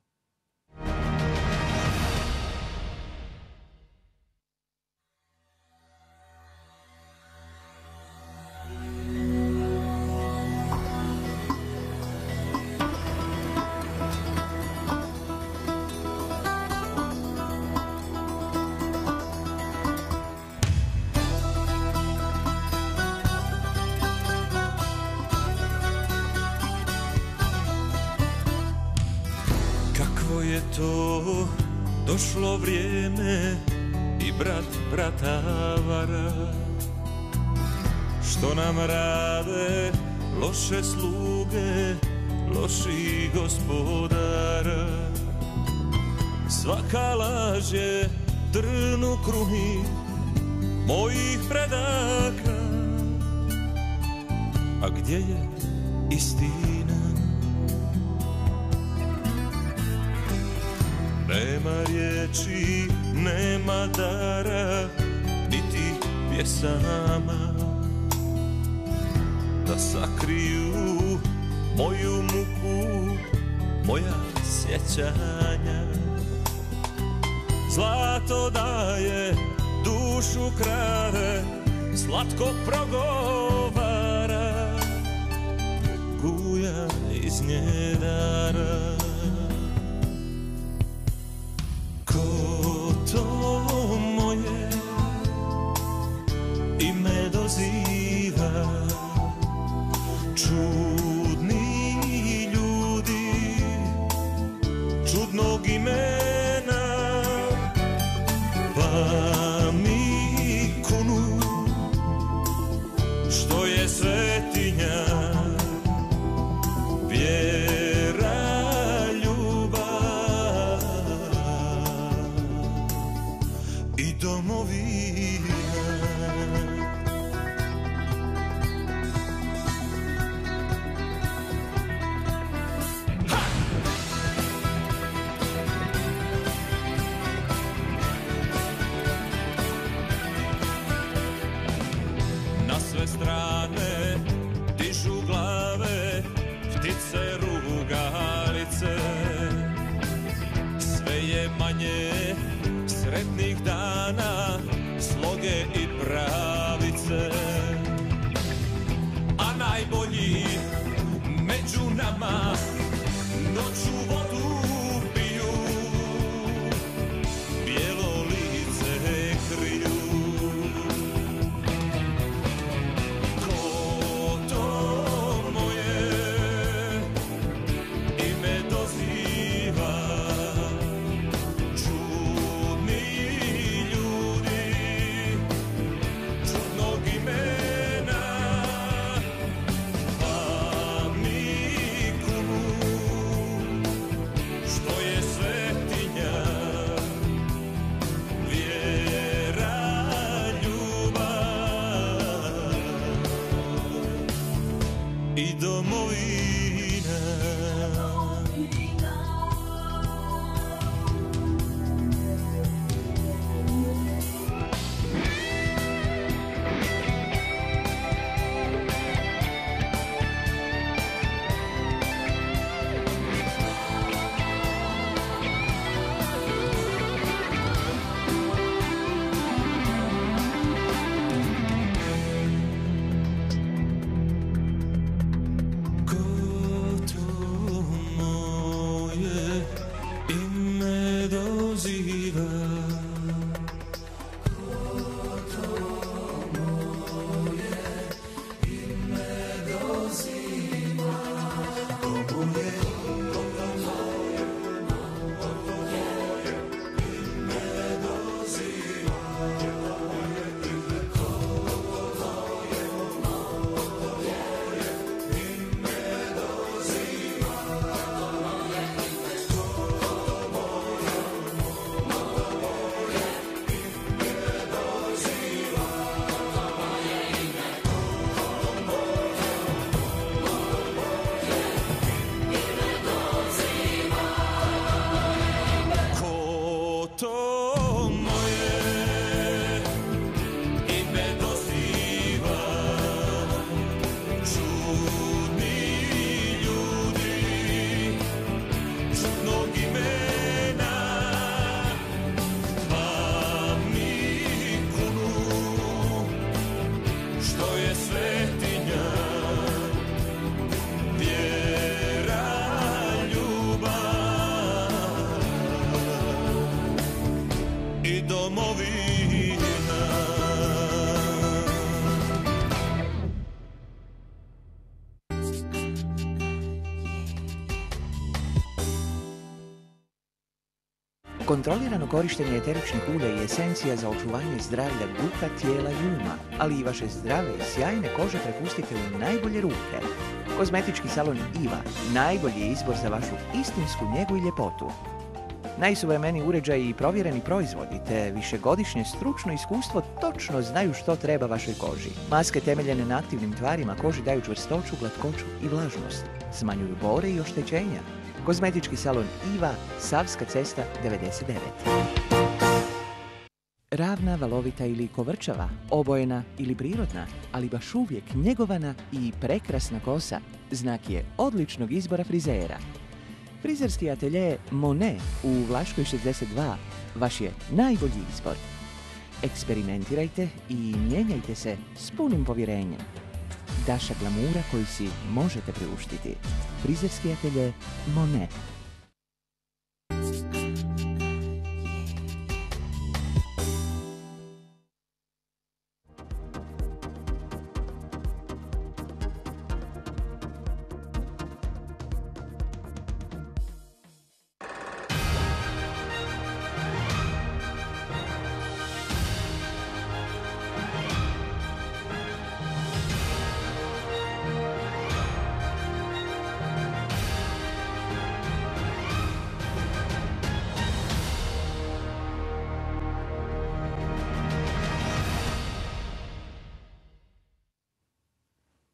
To došlo vrijeme i brat brata vara, što nam rade loše sluge, loši gospodara. Svaka laž je trn u kruni mojih predaka, a gdje je istina? Nema riječi, nema dara, niti pjesama da sakriju moju muku, moja sjećanja. Zlato daje, dušu krade, slatko progovara, guja iz nje dara. To moje ime doziva, čudni ljudi čudnog imena, pa mi kunu što je svetinja vjera. i domovina. Na sve strane dižu glave, ptice rugalice, sve je manje sretnih dana, sloge i pravice. A najbolji među nama noću vodu piju, bijelo lice kriju. Ko to moje ime doziva? I domovina. Kontrolirano korištenje eteričnih ulja i esencija za očuvanje zdravlja duha, tijela i uma, ali i vaše zdrave i sjajne kože prepustite u najbolje ruke. Kozmetički salon Iva, najbolji izbor za vašu istinsku njegu i ljepotu. Najsuvremeniji uređaji i provjereni proizvodi te višegodišnje stručno iskustvo točno znaju što treba vašoj koži. Maske temeljene na aktivnim tvarima koži daju čvrstoću, glatkoću i vlažnost. Smanjuju bore i oštećenja. Kozmetički salon Iva, Savska cesta devedeset devet. Ravna, valovita ili kovrčava, obojena ili prirodna, ali baš uvijek njegovana i prekrasna kosa, znak je odličnog izbora frizera. Frizerski atelje Monet u Vlaškoj šezdeset dva vaš je najbolji izbor. Eksperimentirajte i mijenjajte se s punim povjerenjem. Daša glamura koju si možete priuštiti. Frizerski atelje Monet.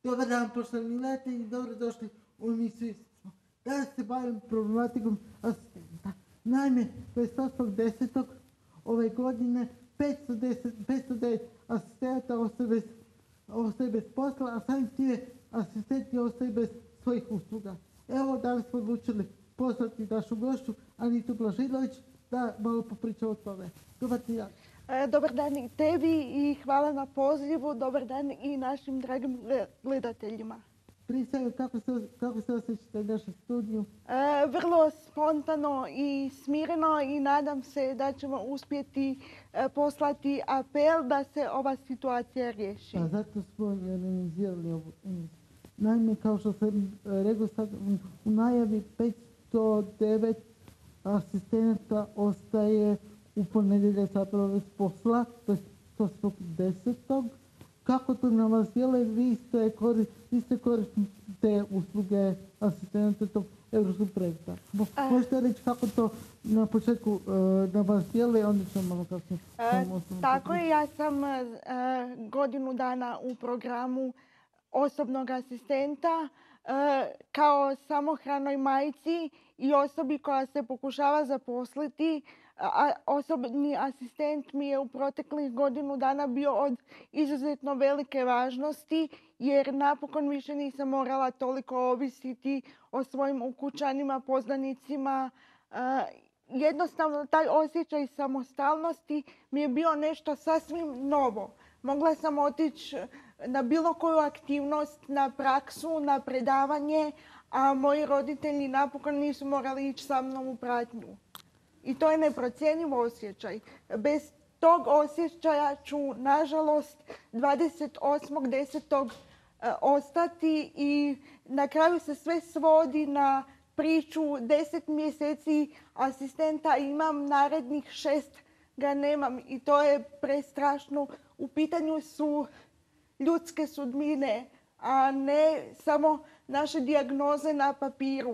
Dobar dan, poštovani gledatelji, dobrodošli u emisiju. Danas se bavim problematikom asistenta. Naime, dvadeset osmog desetog ove godine petsto devet asistenta ostaje bez, ostaje bez posla, a samim time asistenti ostaju bez svojih usluga. Evo, danas smo odlučili poslati našu gošću Anitu Blažilović da malo popriča o tome. Dobar dan. Dobar dan i tebi i hvala na pozivu. Dobar dan i našim dragim gledateljima. Prije svega, kako se, kako se osjećate u našem studiju? E, vrlo spontano i smireno i nadam se da ćemo uspjeti e, poslati apel da se ova situacija riješi. A zato smo organizirali ovu emisiju. Naime, kao što sam rekao sad, u najavi petsto devet asistenata ostaje u ponedjeljak zapravo bez posla, to je osmog desetog Kako to na vas djeluje? Vi ste, kori, vi ste korisni te usluge asistenta tog evropskog projekta. Možete reći kako to na početku uh, na vas djeluje, onda ćemo malo kasnije. Uh, tako je, ja sam uh, godinu dana u programu osobnog asistenta uh, kao samohranoj majci i osobi koja se pokušava zaposliti. A osobni asistent mi je u proteklih godinu dana bio od izuzetno velike važnosti jer napokon više nisam morala toliko ovisiti o svojim ukućanima, poznanicima. Jednostavno taj osjećaj samostalnosti mi je bio nešto sasvim novo. Mogla sam otići na bilo koju aktivnost, na praksu, na predavanje, a moji roditelji napokon nisu morali ići sa mnom u pratnju. I to je neprocjenjiv osjećaj. Bez tog osjećaja ću, nažalost, dvadeset osmog desetog ostati i na kraju se sve svodi na priču deset mjeseci asistenta imam, narednih šest ga nemam i to je prestrašno. U pitanju su ljudske sudbine, a ne samo naše dijagnoze na papiru.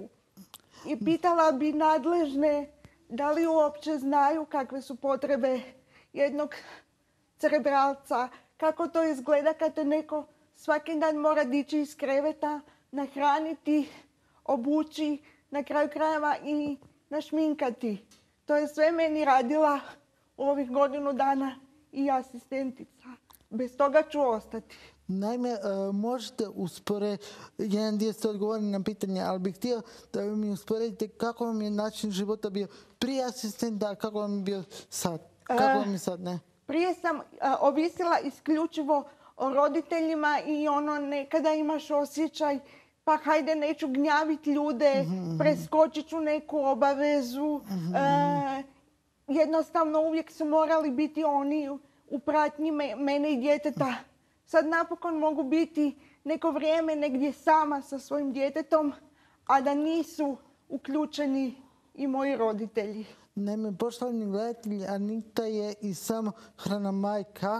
I pitala bi nadležne da li uopće znaju kakve su potrebe jednog cerebralca, kako to izgleda kad te neko svaki dan mora dići iz kreveta, nahraniti, obući, na kraju krajeva i našminkati. To je sve meni radila u ovih godinu dana i asistentica. Bez toga ću ostati. Naime, možete usporediti, jedan dio ste odgovorili na pitanje, ali bih htio da mi usporedite kako vam je način života bio prije asistenta, a kako vam je bio sad. Kako vam je sad, ne? Prije sam ovisila isključivo o roditeljima i ono nekada imaš osjećaj pa hajde neću gnjaviti ljude, mm-hmm. preskočit ću neku obavezu. Mm-hmm. E, jednostavno uvijek su morali biti oni u pratnji me, mene i djeteta. Sad napokon mogu biti neko vrijeme negdje sama sa svojim djetetom, a da nisu uključeni i moji roditelji. Naime, poštovani gledatelji, Anita je i samohrana majka.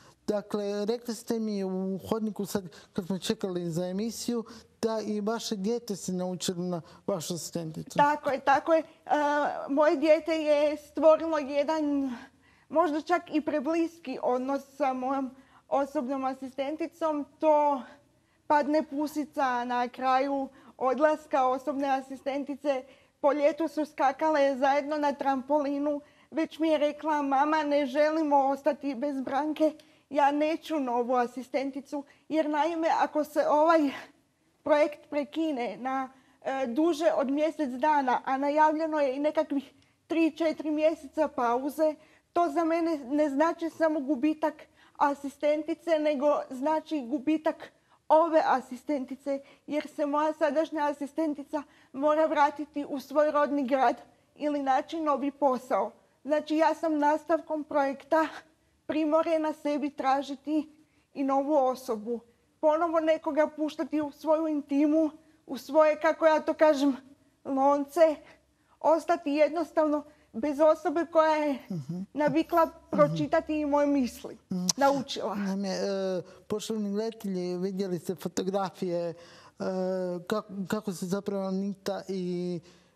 Dakle, rekli ste mi u hodniku sad kad smo čekali za emisiju da i vaše dijete se naučilo na vašu asistenticu. Tako je, tako je. Uh, moje dijete je stvorilo jedan možda čak i prebliski odnos sa mojom osobnom asistenticom. To padne pusica na kraju odlaska osobne asistentice. Po ljetu su skakale zajedno na trampolinu. Već mi je rekla, mama, ne želimo ostati bez Branke. Ja neću novu asistenticu, jer naime, ako se ovaj projekt prekine na e, duže od mjesec dana, a najavljeno je i nekakvih tri četiri mjeseca pauze, to za mene ne znači samo gubitak asistentice, nego znači gubitak ove asistentice, jer se moja sadašnja asistentica mora vratiti u svoj rodni grad ili naći novi posao. Znači, ja sam nastavkom projekta primorena sebi tražiti i novu osobu. Ponovo nekoga puštati u svoju intimu, u svoje, kako ja to kažem, lonce. Ostati jednostavno bez osobe koja je navikla pročitati i moje misli. Naučila. Naime, e, poštovani gledatelji, vidjeli ste fotografije e, kako, kako se zapravo Anita i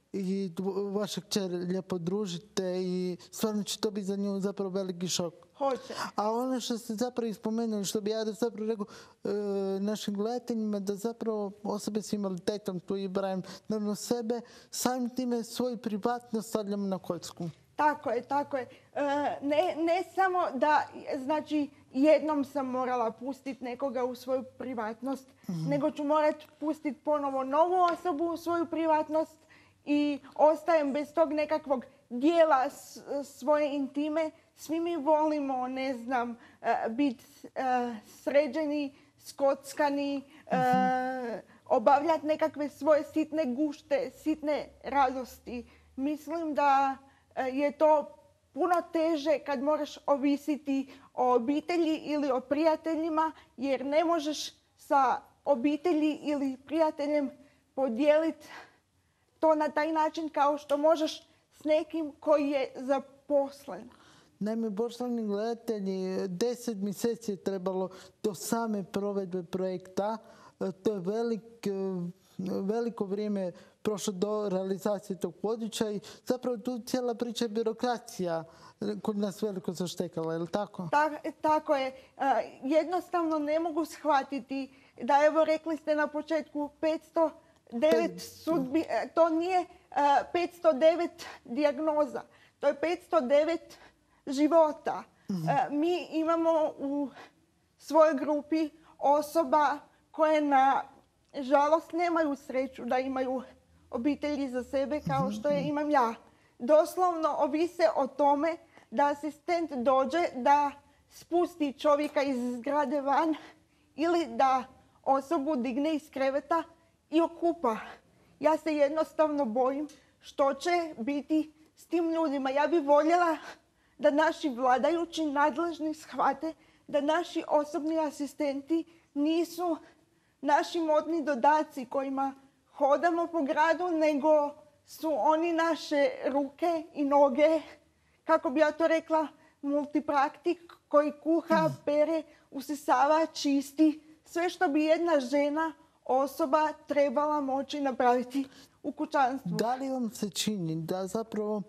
i vaša kćer lijepo družite i stvarno će to biti za nju zapravo veliki šok. Hoće. A ono što ste zapravo ispomenuli, što bi ja da zapravo rekao e, našim gledateljima, da zapravo osobe s invaliditetom, tu i brajem naravno sebe, samim time svoju privatnost stavljamo na kocku. Tako je, tako je. E, ne, ne samo da, znači, jednom sam morala pustiti nekoga u svoju privatnost, mm-hmm. nego ću morati pustiti ponovo novu osobu u svoju privatnost i ostajem bez tog nekakvog dijela svoje intime. Svi mi volimo, ne znam, biti sređeni, skockani, mm-hmm. obavljati nekakve svoje sitne gušte, sitne radosti. Mislim da je to puno teže kad moraš ovisiti o obitelji ili o prijateljima, jer ne možeš sa obitelji ili prijateljem podijeliti to na taj način kao što možeš s nekim koji je zaposlen. Naime, poštovani gledatelji, deset mjeseci je trebalo do same provedbe projekta. To je velik, veliko vrijeme prošlo do realizacije tog područja i zapravo tu cijela priča je birokracija kod nas veliko zaštekala, je li tako? Ta, tako je. Jednostavno ne mogu shvatiti da, evo, rekli ste na početku petsto devet sudbi, to nije petsto devet dijagnoza, to je petsto devet života. Mm-hmm. Mi imamo u svojoj grupi osoba koje na žalost nemaju sreću da imaju obitelji za sebe kao što je imam ja. Doslovno ovise o tome da asistent dođe da spusti čovjeka iz zgrade van ili da osobu digne iz kreveta i okupa. Ja se jednostavno bojim što će biti s tim ljudima. Ja bih voljela da naši vladajući nadležni shvate da naši osobni asistenti nisu naši modni dodaci kojima hodamo po gradu, nego su oni naše ruke i noge, kako bi ja to rekla, multipraktik koji kuha, pere, usisava, čisti. Sve što bi jedna žena, osoba trebala moći napraviti u kućanstvu. Da li vam se čini da zapravo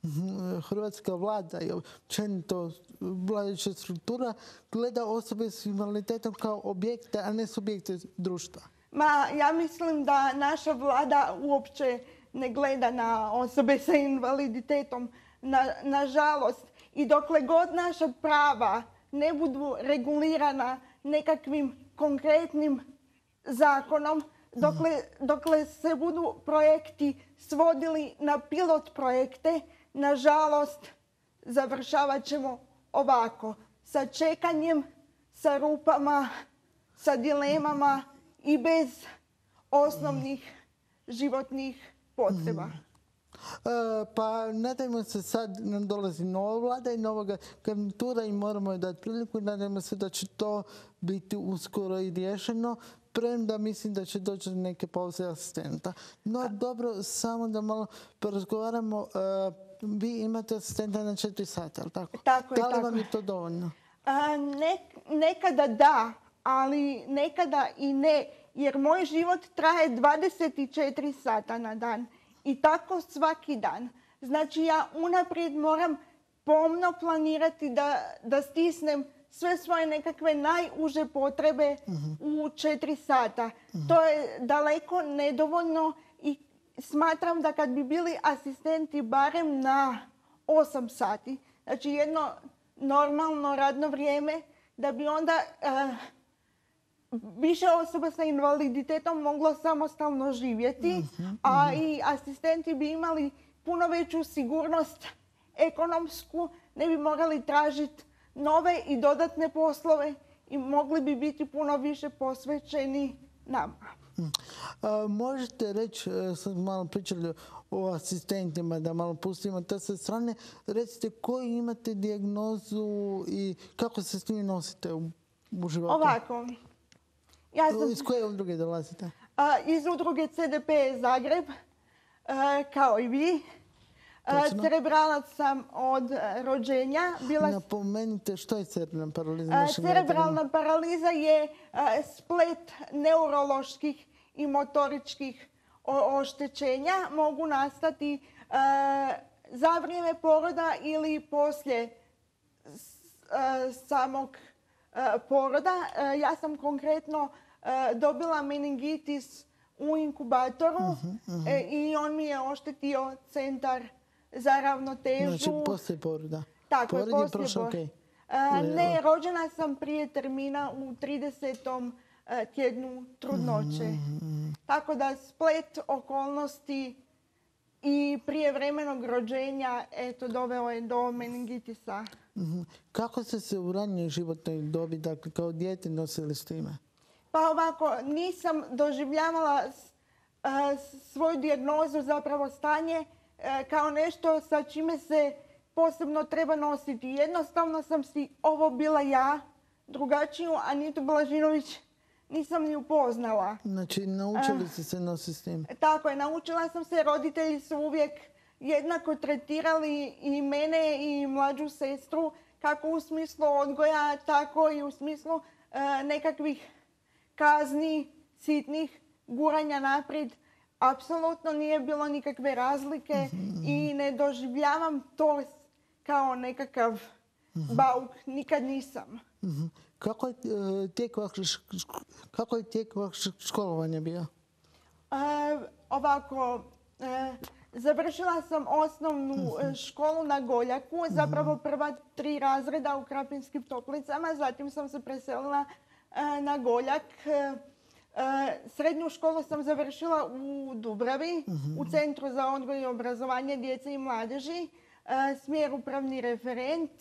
hrvatska vlada i općenito vladajuća struktura gleda osobe s invaliditetom kao objekte, a ne subjekte društva? Ma, ja mislim da naša vlada uopće ne gleda na osobe sa invaliditetom. Na, nažalost, i dokle god naša prava ne budu regulirana nekakvim konkretnim zakonom, dokle, dokle se budu projekti svodili na pilot projekte, nažalost, završavat ćemo ovako. Sa čekanjem, sa rupama, sa dilemama i bez osnovnih životnih potreba. E, pa nadajmo se, sad nam dolazi nova vlada i nova garnitura i moramo joj dati priliku i nadajmo se da će to biti uskoro i riješeno, premda mislim da će doći do neke pauze asistenta. No dobro, samo da malo porazgovaramo. E, vi imate asistenta na četiri sata, ali tako? Tako je, da li tako vam je to dovoljno? A, ne, nekada da, ali nekada i ne, jer moj život traje dvadeset četiri sata na dan. I tako svaki dan. Znači ja unaprijed moram pomno planirati da, da stisnem sve svoje nekakve najuže potrebe uh-huh. u četiri sata. Uh-huh. To je daleko nedovoljno i smatram da kad bi bili asistenti barem na osam sati, znači jedno normalno radno vrijeme, da bi onda uh, više osoba sa invaliditetom moglo samostalno živjeti, uh-huh. a i asistenti bi imali puno veću sigurnost ekonomsku, ne bi morali tražiti nove i dodatne poslove i mogli bi biti puno više posvećeni nama. A, možete reći, sad malo pričali o asistentima, da malo pustimo to sa strane, recite koju imate dijagnozu i kako se s njim nosite u, u životu? Ovako. Ja sam, iz koje udruge dolazite? A, iz udruge C D P Zagreb, a, kao i vi. Točno. Cerebralac sam od rođenja. Bila... Napomenite što je cerebralna paraliza? Cerebralna paraliza je splet neuroloških i motoričkih oštećenja mogu nastati e, za vrijeme poroda ili poslije s- e, samog e, poroda. E, ja sam konkretno e, dobila meningitis u inkubatoru e, i on mi je oštetio centar za ravnotežu. Znači, poslije poroda. Tako je, Porod je poslije prošao poroda. okej. E, ne, rođena sam prije termina u tridesetom e, tjednu trudnoće. Tako da splet okolnosti i prijevremenog rođenja eto, doveo je do meningitisa. Mhm. Kako ste se u ranijoj životnoj dobi, dakle kao dijete, nosili s time? Pa ovako, nisam doživljavala s- e, svoju dijagnozu, zapravo stanje, e, kao nešto sa čime se posebno treba nositi. Jednostavno sam si ovo bila ja, drugačiju Anitu Blažinović nisam ni upoznala. Znači, naučili ste se nositi s tim? Tako je, naučila sam se, roditelji su uvijek jednako tretirali i mene i mlađu sestru, kako u smislu odgoja, tako i u smislu e, nekakvih kazni, sitnih, guranja naprijed. Apsolutno nije bilo nikakve razlike i ne doživljavam to kao nekakav bauk, nikad nisam. Mhm. Kako je e, tijek vašeg šk- kako je tijek vašeg školovanja bio? E, ovako, e, završila sam osnovnu e, školu na Goljaku, zapravo prva tri razreda u Krapinskim Toplicama, zatim sam se preselila e, na Goljak. E, e, srednju školu sam završila u Dubravi, u Centru za odgoj i obrazovanje djece i mladeži, e, smjer upravni referent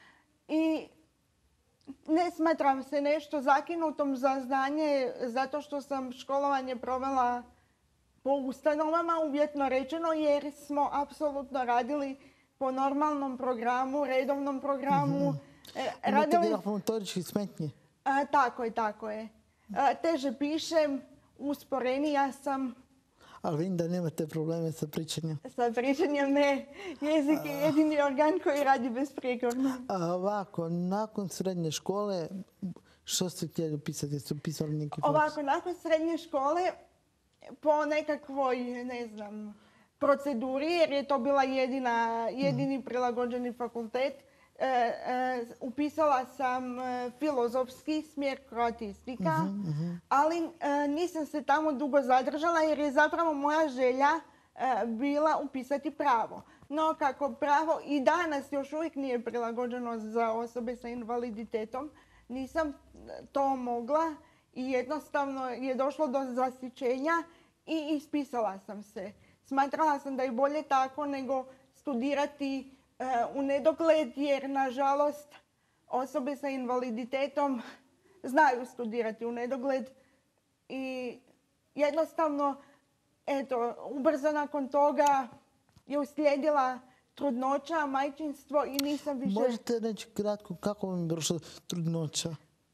i ne smatram se nešto zakinutom za znanje zato što sam školovanje provela po ustanovama, uvjetno rečeno, jer smo apsolutno radili po normalnom programu, redovnom programu. E, Imate radili- grafomotorički smetnje? A, tako je, tako je. A, teže pišem, usporenija sam, Ali vidim da nemate probleme sa pričanjem. sa pričanjem ne. Jezik je jedini organ koji radi besprijekorno. A ovako, nakon srednje škole, što ste htjeli pisati? Ste pisali neki faks? Ovako, nakon srednje škole, po nekakvoj, ne znam, proceduri, jer je to bila jedina, jedini prilagođeni fakultet, e, e, upisala sam e, filozofski smjer kroatistika, ali e, nisam se tamo dugo zadržala jer je zapravo moja želja e, bila upisati pravo. No, kako pravo i danas još uvijek nije prilagođeno za osobe sa invaliditetom, nisam to mogla i jednostavno je došlo do zasićenja i ispisala sam se. Smatrala sam da je bolje tako nego studirati e, u nedogled jer, nažalost, osobe sa invaliditetom znaju studirati u nedogled i jednostavno, eto, ubrzo nakon toga je uslijedila trudnoća, majčinstvo i nisam više... Možete reći kratko kako vam je prošla trudnoća?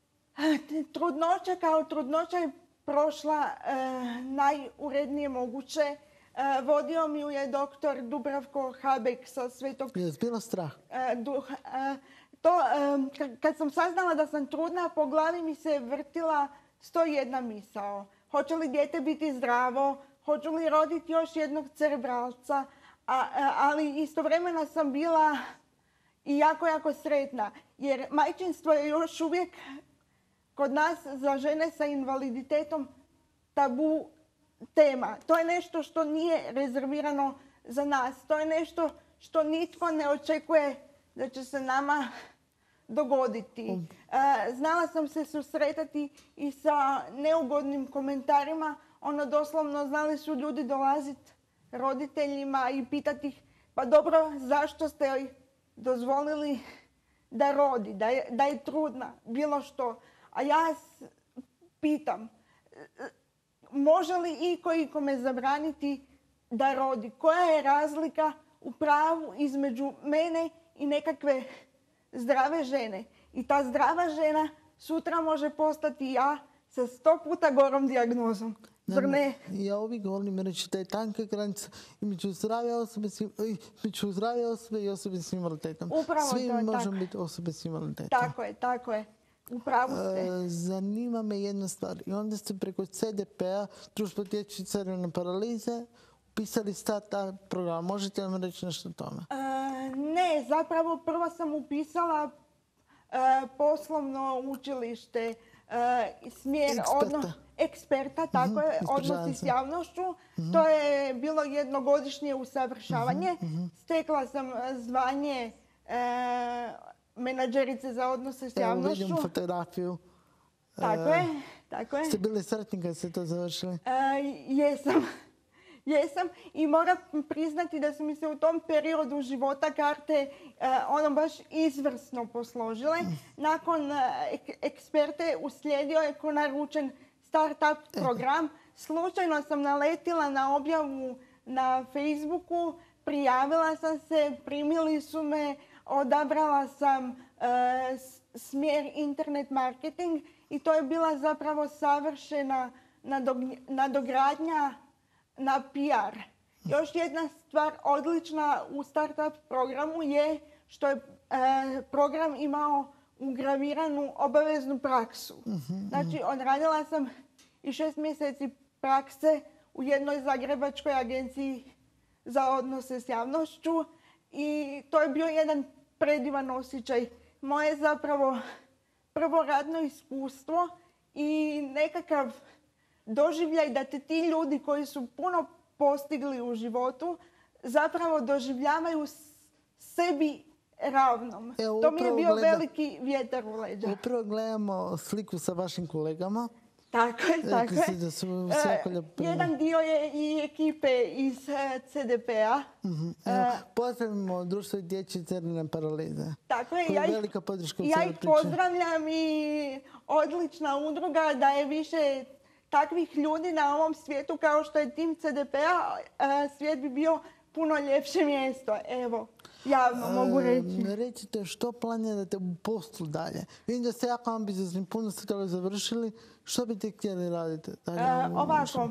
Trudnoća kao trudnoća je prošla e, najurednije moguće. E, vodio mi ju je doktor Dubravko Habek sa Svetog Je li bilo strah? e, duha. E, to, e, ka- kad sam saznala da sam trudna, po glavi mi se vrtila sto jedna misao. Hoće li dijete biti zdravo? Hoću li roditi još jednog cerebralca? A, e, ali istovremeno sam bila i jako, jako sretna. Jer majčinstvo je još uvijek kod nas za žene sa invaliditetom tabu tema. To je nešto što nije rezervirano za nas. To je nešto što nitko ne očekuje da će se nama dogoditi. E, Znala sam se susretati i sa neugodnim komentarima. Ono, doslovno, znali su ljudi dolaziti roditeljima i pitati ih, pa dobro, zašto ste joj dozvolili da rodi, da je, da je trudna, bilo što. A ja s- pitam, e, može li iko ikome zabraniti da rodi? Koja je razlika u pravu između mene i nekakve zdrave žene? I ta zdrava žena sutra može postati ja sa sto puta gorom dijagnozom. Zar ne? Ja uvijek volim reći da je tanka granica između zdrave osobe, s- između zdrave osobe i osobe s invaliditetom. Upravo Svi to je možemo tako. biti osobe s invaliditetom. Tako je, tako je. U pravu ste. E, zanima me jedna stvar. I onda ste preko C D P-a, Društvo dječje crvene paralize, upisali startup program. Možete nam reći nešto o tome? E, ne, zapravo prvo sam upisala e, poslovno učilište, e, smjer Eksperta. odno- eksperta, tako Mhm, je, ispričavam odnosi s se. javnošću. To je bilo jednogodišnje usavršavanje. Stekla sam e, zvanje e, menadžerice za odnose s Evo javnošću. vidim fotografiju. Tako je, tako je. Ste bili sretni kad ste to završili? E, jesam. Jesam i moram priznati da su mi se u tom periodu života karte e, ono baš izvrsno posložile. Nakon e, ek- eksperte uslijedio je ko naručen startup program. Slučajno sam naletila na objavu na Facebooku, prijavila sam se, primili su me, odabrala sam e, s- smjer internet marketing i to je bila zapravo savršena nadog- nadogradnja na P R. Još jedna stvar odlična u startup programu je što je e, program imao ugraviranu obaveznu praksu. Znači, odradila sam i šest mjeseci prakse u jednoj zagrebačkoj agenciji za odnose s javnošću i to je bio jedan predivan osjećaj. Moje zapravo prvo radno iskustvo i nekakav doživljaj da te ti ljudi koji su puno postigli u životu zapravo doživljavaju s- sebi ravnom. Evo, To mi je upravo bio gleda- veliki vjetar u leđa. Upravo gledamo sliku sa vašim kolegama. Tako je, tako Rekli ste je. da su E, jako lijepo. jedan dio je i ekipe iz e, C D P-a. Evo, pozdravimo Društvo dječje crvene paralize. Tako je, Koja je ja ih, velika podrška u ja cijeloj ih priči. pozdravljam i odlična udruga da je više takvih ljudi na ovom svijetu kao što je tim C D P-a. e, Svijet bi bio puno ljepše mjesto. Evo, javno mogu reći. E, recite što planirate u poslu dalje. Vidim da ste jako ambiciozni, puno ste toga završili. Što biste htjeli raditi dalje? E, u ovako, vašem-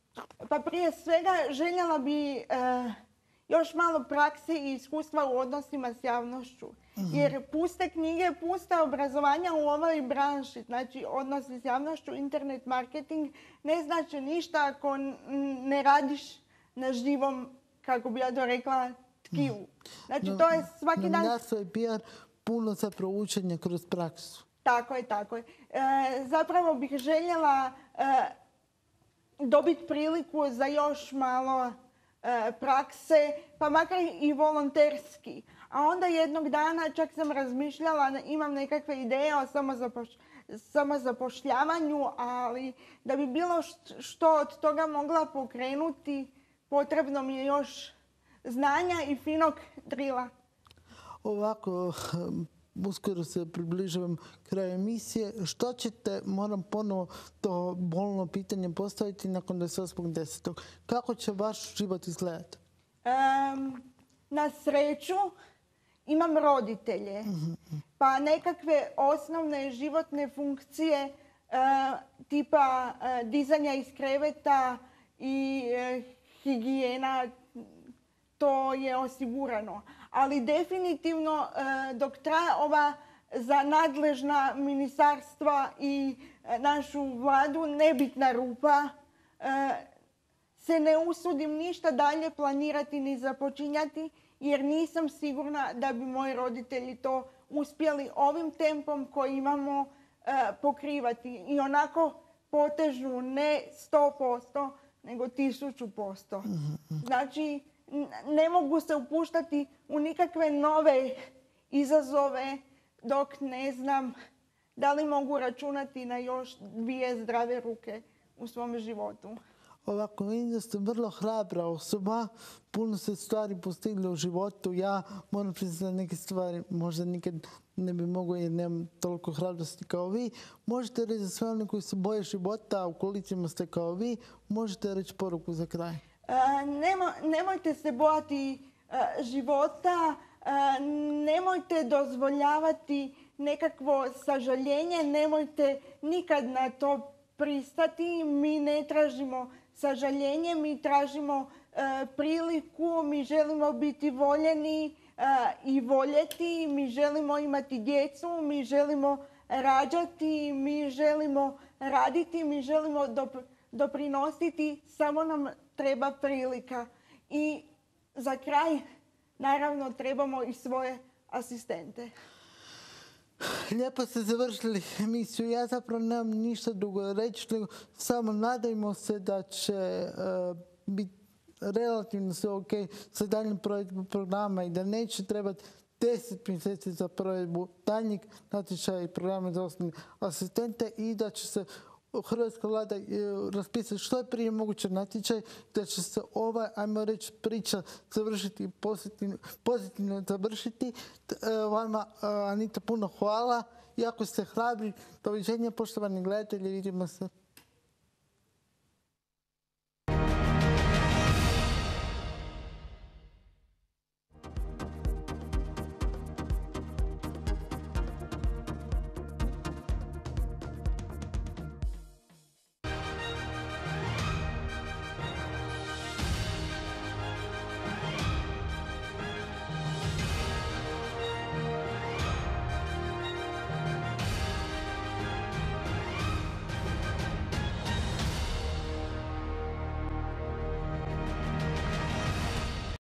pa prije svega željela bi e, još malo prakse i iskustva u odnosima s javnošću. Jer puste knjige, pusta obrazovanja u ovoj branši, znači odnosi s javnošću, internet marketing, ne znači ništa ako n- ne radiš na živom, kako bi ja to rekla, tkivu. Znači to je svaki dan... Novinarstvo i P R puno zapravo učenja kroz praksu. Tako je, tako je. E, zapravo bih željela e, dobiti priliku za još malo e, prakse, pa makar i volonterski. A onda jednog dana čak sam razmišljala, imam nekakve ideje o samozapoš- samozapošljavanju, ali da bi bilo št- što od toga mogla pokrenuti, potrebno mi je još znanja i finog drila. Ovako, uskoro se približavam kraju emisije. Što ćete, moram ponovo to bolno pitanje postaviti nakon dvadeset osmog desetog Kako će vaš život izgledati? Em, na sreću imam roditelje, pa nekakve osnovne životne funkcije e, tipa e, dizanja iz kreveta i e, higijena, to je osigurano. Ali definitivno e, dok traje ova za nadležna ministarstva i e, našu vladu nebitna rupa, e, se ne usudim ništa dalje planirati ni započinjati jer nisam sigurna da bi moji roditelji to uspjeli ovim tempom koji imamo e, pokrivati. I onako potežu ne sto posto nego tisuću posto. Znači, n- ne mogu se upuštati u nikakve nove izazove dok ne znam da li mogu računati na još dvije zdrave ruke u svom životu. Ovako, vidim da ste vrlo hrabra osoba, puno ste stvari postigli u životu. Ja moram priznati da neke stvari možda nikad ne bi mogla jer nemam toliko hrabrosti kao vi. Možete reći za sve one koji se boje života, u kolicima ste kao vi, možete reći poruku za kraj. E, nemo- nemojte se bojati e, života, e, nemojte dozvoljavati nekakvo sažaljenje, nemojte nikad na to pristati. Mi ne tražimo sažaljenje, mi tražimo e, priliku, mi želimo biti voljeni e, i voljeti, mi želimo imati djecu, mi želimo rađati, mi želimo raditi, mi želimo dop- doprinositi, samo nam treba prilika. I za kraj, naravno, trebamo i svoje asistente. Lijepo ste završili emisiju. Ja zapravo nemam ništa drugo reći, nego samo nadajmo se da će uh, biti relativno sve ok sa daljnjim provedbom programa i da neće trebati deset mjeseci za provedbu daljnjeg natječaja i programa za osnovne asistente i da će se hrvatska vlada raspisati što je prije moguće natječaj, da će se ova, ajmo reći, priča završiti pozitivno, pozitivno završiti. Vama, Anita, puno hvala. Jako ste hrabri. Doviđenja, poštovani gledatelji. Vidimo se.